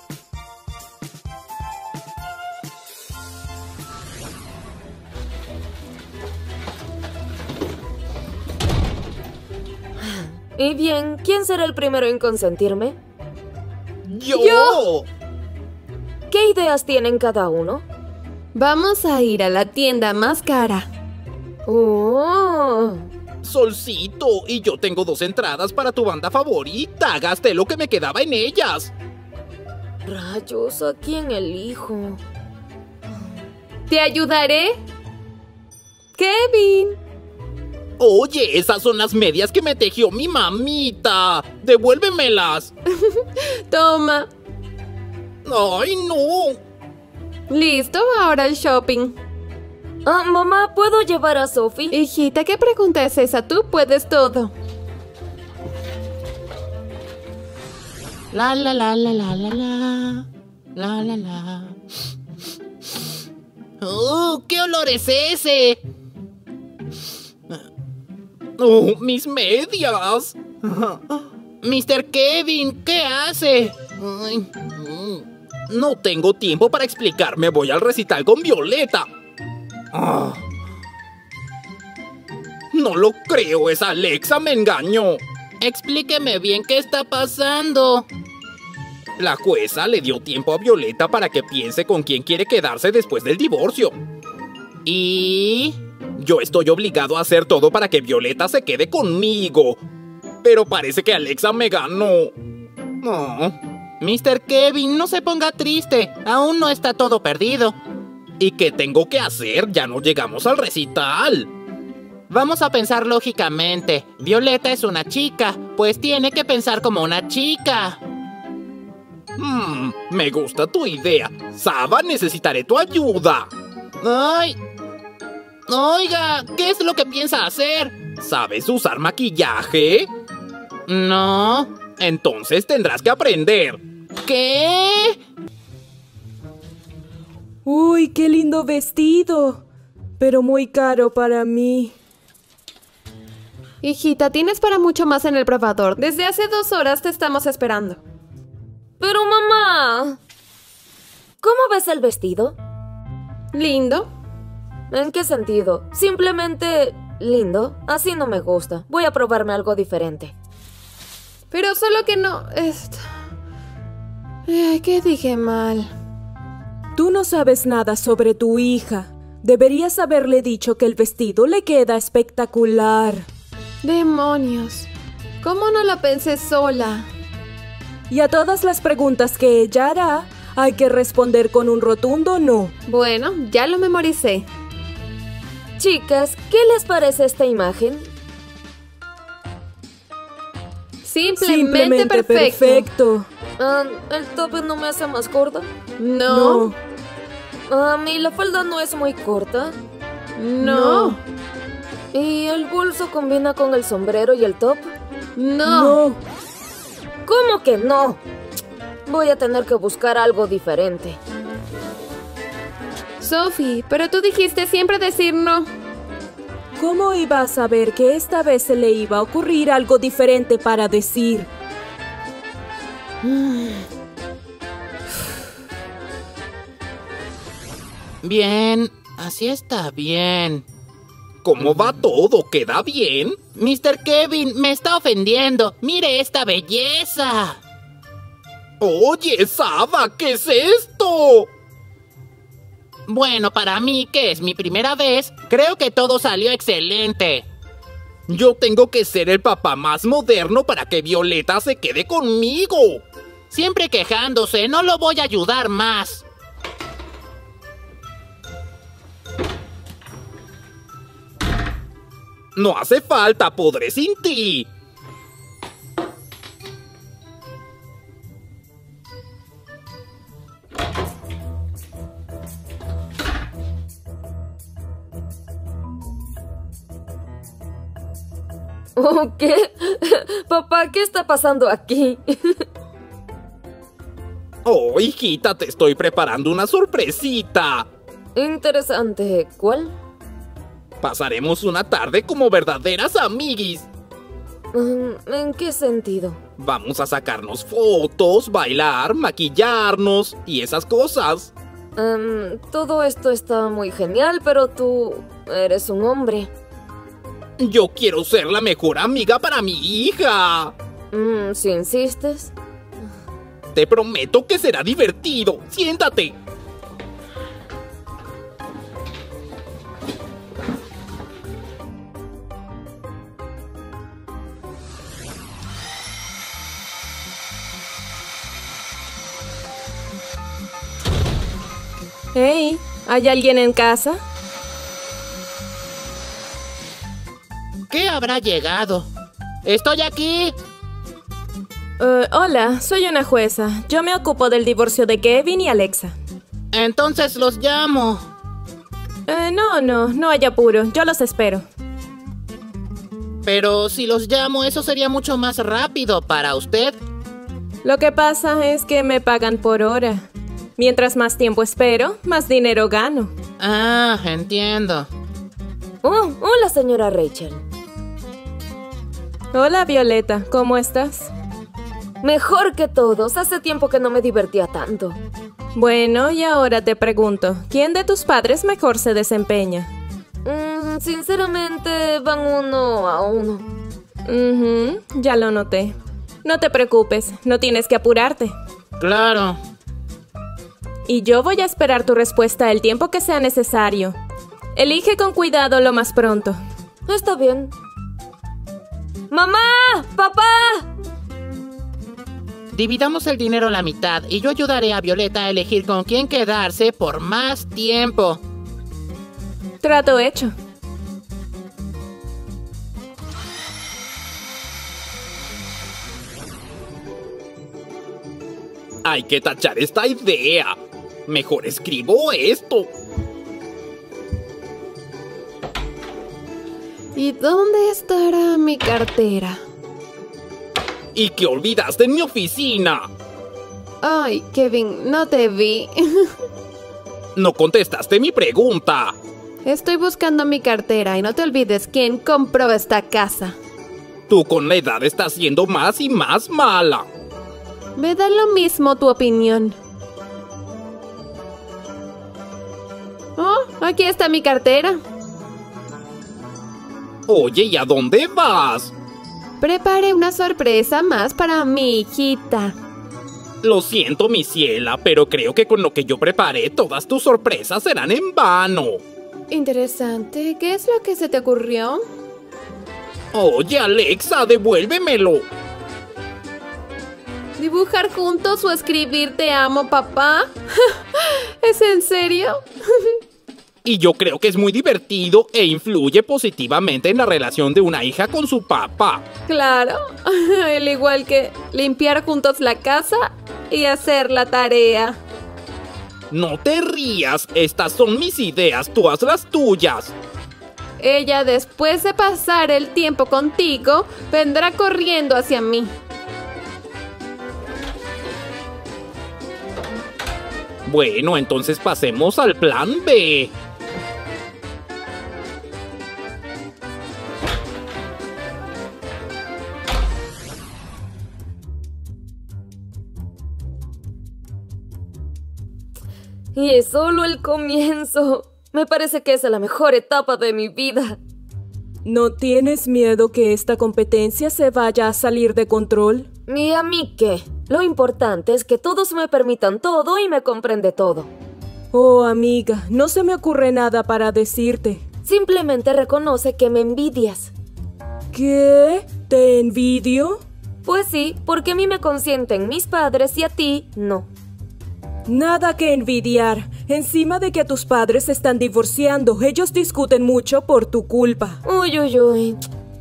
Y bien, ¿quién será el primero en consentirme? ¡Yo! ¡Yo! ¿Qué ideas tienen cada uno? Vamos a ir a la tienda más cara. ¡Oh! Solcito, y yo tengo dos entradas para tu banda favorita. Gasté lo que me quedaba en ellas. Rayos, ¿a quién elijo? ¿Te ayudaré? Kevin. Oye, esas son las medias que me tejió mi mamita. Devuélvemelas. Toma. Ay, no. Listo, ahora el shopping. Ah, mamá, ¿puedo llevar a Sophie? Hijita, ¿qué pregunta es esa? Tú puedes todo. La la la la la la la. La la la. ¡Oh! ¿Qué olor es ese? ¡Oh! ¡Mis medias! mister Kevin, ¿qué hace? Ay, no tengo tiempo para explicarme. Voy al recital con Violeta. Oh. No lo creo, esa Alexa me engañó. Explíqueme bien qué está pasando. La jueza le dio tiempo a Violeta para que piense con quién quiere quedarse después del divorcio. Y... yo estoy obligado a hacer todo para que Violeta se quede conmigo. Pero parece que Alexa me ganó. Oh. mister Kevin, no se ponga triste. Aún no está todo perdido. ¿Y qué tengo que hacer? Ya no llegamos al recital. Vamos a pensar lógicamente. Violeta es una chica, pues tiene que pensar como una chica. Hmm, me gusta tu idea. Saba, necesitaré tu ayuda. ¡Ay! Oiga, ¿qué es lo que piensa hacer? ¿Sabes usar maquillaje? No. Entonces tendrás que aprender. ¿Qué? Uy, qué lindo vestido. Pero muy caro para mí. Hijita, tienes para mucho más en el probador. Desde hace dos horas te estamos esperando. Pero mamá, ¿cómo ves el vestido? Lindo. ¿En qué sentido? Simplemente lindo. Así no me gusta. Voy a probarme algo diferente. Pero solo que no... Esto... Ay, ¿qué dije mal? Tú no sabes nada sobre tu hija. Deberías haberle dicho que el vestido le queda espectacular. ¡Demonios! ¿Cómo no la pensé sola? Y a todas las preguntas que ella hará, hay que responder con un rotundo no. Bueno, ya lo memoricé. Chicas, ¿qué les parece esta imagen? Simplemente, Simplemente perfecto. perfecto. Uh, ¿El top no me hace más corta? No. no. Um, ¿Y la falda no es muy corta? No. no. ¿Y el bolso combina con el sombrero y el top? No. no. ¿Cómo que no? Voy a tener que buscar algo diferente. Sophie, pero tú dijiste siempre decir no. ¿Cómo iba a saber que esta vez se le iba a ocurrir algo diferente para decir? Bien, así está bien. ¿Cómo va todo? ¿Queda bien? mister Kevin, me está ofendiendo. ¡Mire esta belleza! Oye, Saba, ¿qué es esto? Bueno, para mí, que es mi primera vez, creo que todo salió excelente. Yo tengo que ser el papá más moderno para que Violeta se quede conmigo. Siempre quejándose, no lo voy a ayudar más. No hace falta, podré sin ti. ¿Oh, qué? Papá, ¿qué está pasando aquí? Oh, hijita, te estoy preparando una sorpresita. Interesante. ¿Cuál? Pasaremos una tarde como verdaderas amiguis. ¿En qué sentido? Vamos a sacarnos fotos, bailar, maquillarnos y esas cosas. Um, todo esto está muy genial, pero tú eres un hombre. Yo quiero ser la mejor amiga para mi hija. Mm, si insistes. Te prometo que será divertido. Siéntate. Hey, ¿hay alguien en casa? hora habrá llegado? ¡Estoy aquí! Uh, hola, soy una jueza. Yo me ocupo del divorcio de Kevin y Alexa. Entonces los llamo. Uh, no, no, no hay apuro. Yo los espero. Pero si los llamo, eso sería mucho más rápido para usted. Lo que pasa es que me pagan por hora. Mientras más tiempo espero, más dinero gano. Ah, entiendo. Oh, hola, señora Rachel. Hola, Violeta. ¿Cómo estás? Mejor que todos. Hace tiempo que no me divertía tanto. Bueno, y ahora te pregunto, ¿quién de tus padres mejor se desempeña? Mm, sinceramente, van uno a uno. Uh-huh, ya lo noté. No te preocupes, no tienes que apurarte. Claro. Y yo voy a esperar tu respuesta el tiempo que sea necesario. Elige con cuidado lo más pronto. Está bien. ¡Mamá! ¡Papá! Dividamos el dinero a la mitad y yo ayudaré a Violeta a elegir con quién quedarse por más tiempo. Trato hecho. Hay que tachar esta idea. Mejor escribo esto. ¿Y dónde estará mi cartera? ¿Y qué olvidaste en mi oficina? Ay, Kevin, no te vi. No contestaste mi pregunta. Estoy buscando mi cartera y no te olvides quién compró esta casa. Tú con la edad estás siendo más y más mala. Me da lo mismo tu opinión. Oh, aquí está mi cartera. Oye, ¿y a dónde vas? Preparé una sorpresa más para mi hijita. Lo siento, mi ciela, pero creo que con lo que yo preparé, todas tus sorpresas serán en vano. Interesante. ¿Qué es lo que se te ocurrió? Oye, Alexa, devuélvemelo. ¿Dibujar juntos o escribir te amo, papá? ¿Es en serio? Y yo creo que es muy divertido e influye positivamente en la relación de una hija con su papá. Claro, al igual que limpiar juntos la casa y hacer la tarea. No te rías, estas son mis ideas, tú haz las tuyas. Ella, después de pasar el tiempo contigo, vendrá corriendo hacia mí. Bueno, entonces pasemos al plan B. Y es solo el comienzo. Me parece que es la mejor etapa de mi vida. ¿No tienes miedo que esta competencia se vaya a salir de control? ¿Y a mí qué? Lo importante es que todos me permitan todo y me compren de todo. Oh, amiga, no se me ocurre nada para decirte. Simplemente reconoce que me envidias. ¿Qué? ¿Te envidio? Pues sí, porque a mí me consienten mis padres y a ti no. Nada que envidiar. Encima de que a tus padres se están divorciando, ellos discuten mucho por tu culpa. Uy, uy, uy.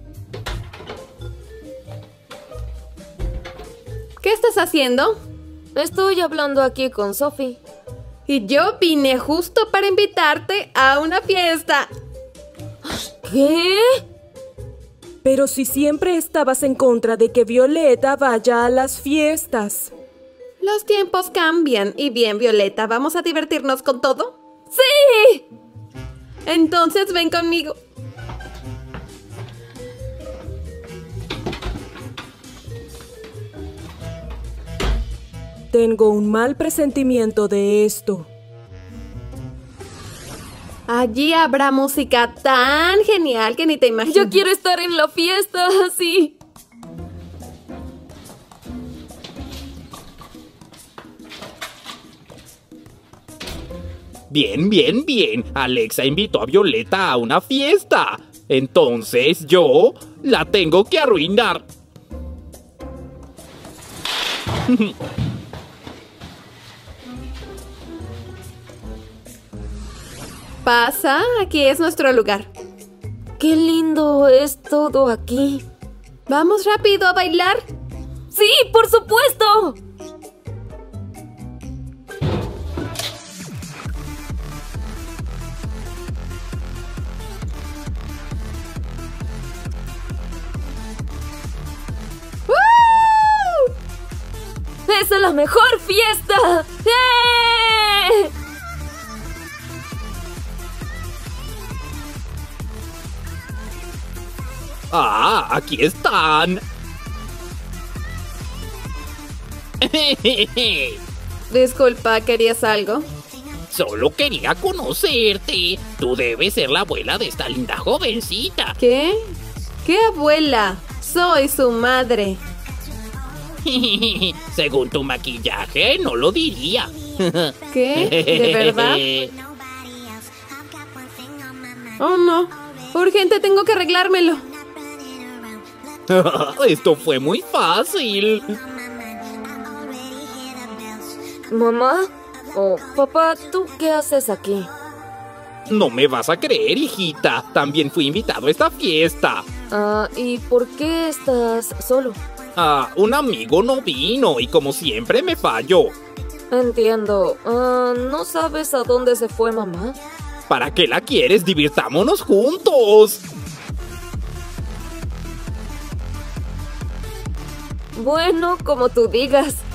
¿Qué estás haciendo? Estoy hablando aquí con Sophie. Y yo vine justo para invitarte a una fiesta. ¿Qué? Pero si siempre estabas en contra de que Violeta vaya a las fiestas. Los tiempos cambian. Y bien, Violeta, ¿vamos a divertirnos con todo? ¡Sí! Entonces ven conmigo. Tengo un mal presentimiento de esto. Allí habrá música tan genial que ni te imaginas. Yo quiero estar en la fiesta, sí. Bien, bien, bien. Alexa invitó a Violeta a una fiesta. Entonces yo la tengo que arruinar. Pasa, aquí es nuestro lugar. qué lindo es todo aquí. ¿Vamos rápido a bailar? ¡Sí, por supuesto! ¡Esa es la mejor fiesta! ¡Eh! Ah, aquí están. Disculpa, ¿querías algo? Solo quería conocerte. Tú debes ser la abuela de esta linda jovencita. ¿Qué? ¿Qué abuela? Soy su madre. Según tu maquillaje, no lo diría. ¿Qué? ¿De verdad? Oh, no. Urgente, tengo que arreglármelo. Esto fue muy fácil. ¿Mamá? Oh, papá, ¿tú qué haces aquí? No me vas a creer, hijita. También fui invitado a esta fiesta. Ah, ¿y por qué estás solo? Ah, un amigo no vino y como siempre me falló. Entiendo. Ah, ¿no sabes a dónde se fue mamá? ¿Para qué la quieres? Divirtámonos juntos. Bueno, como tú digas.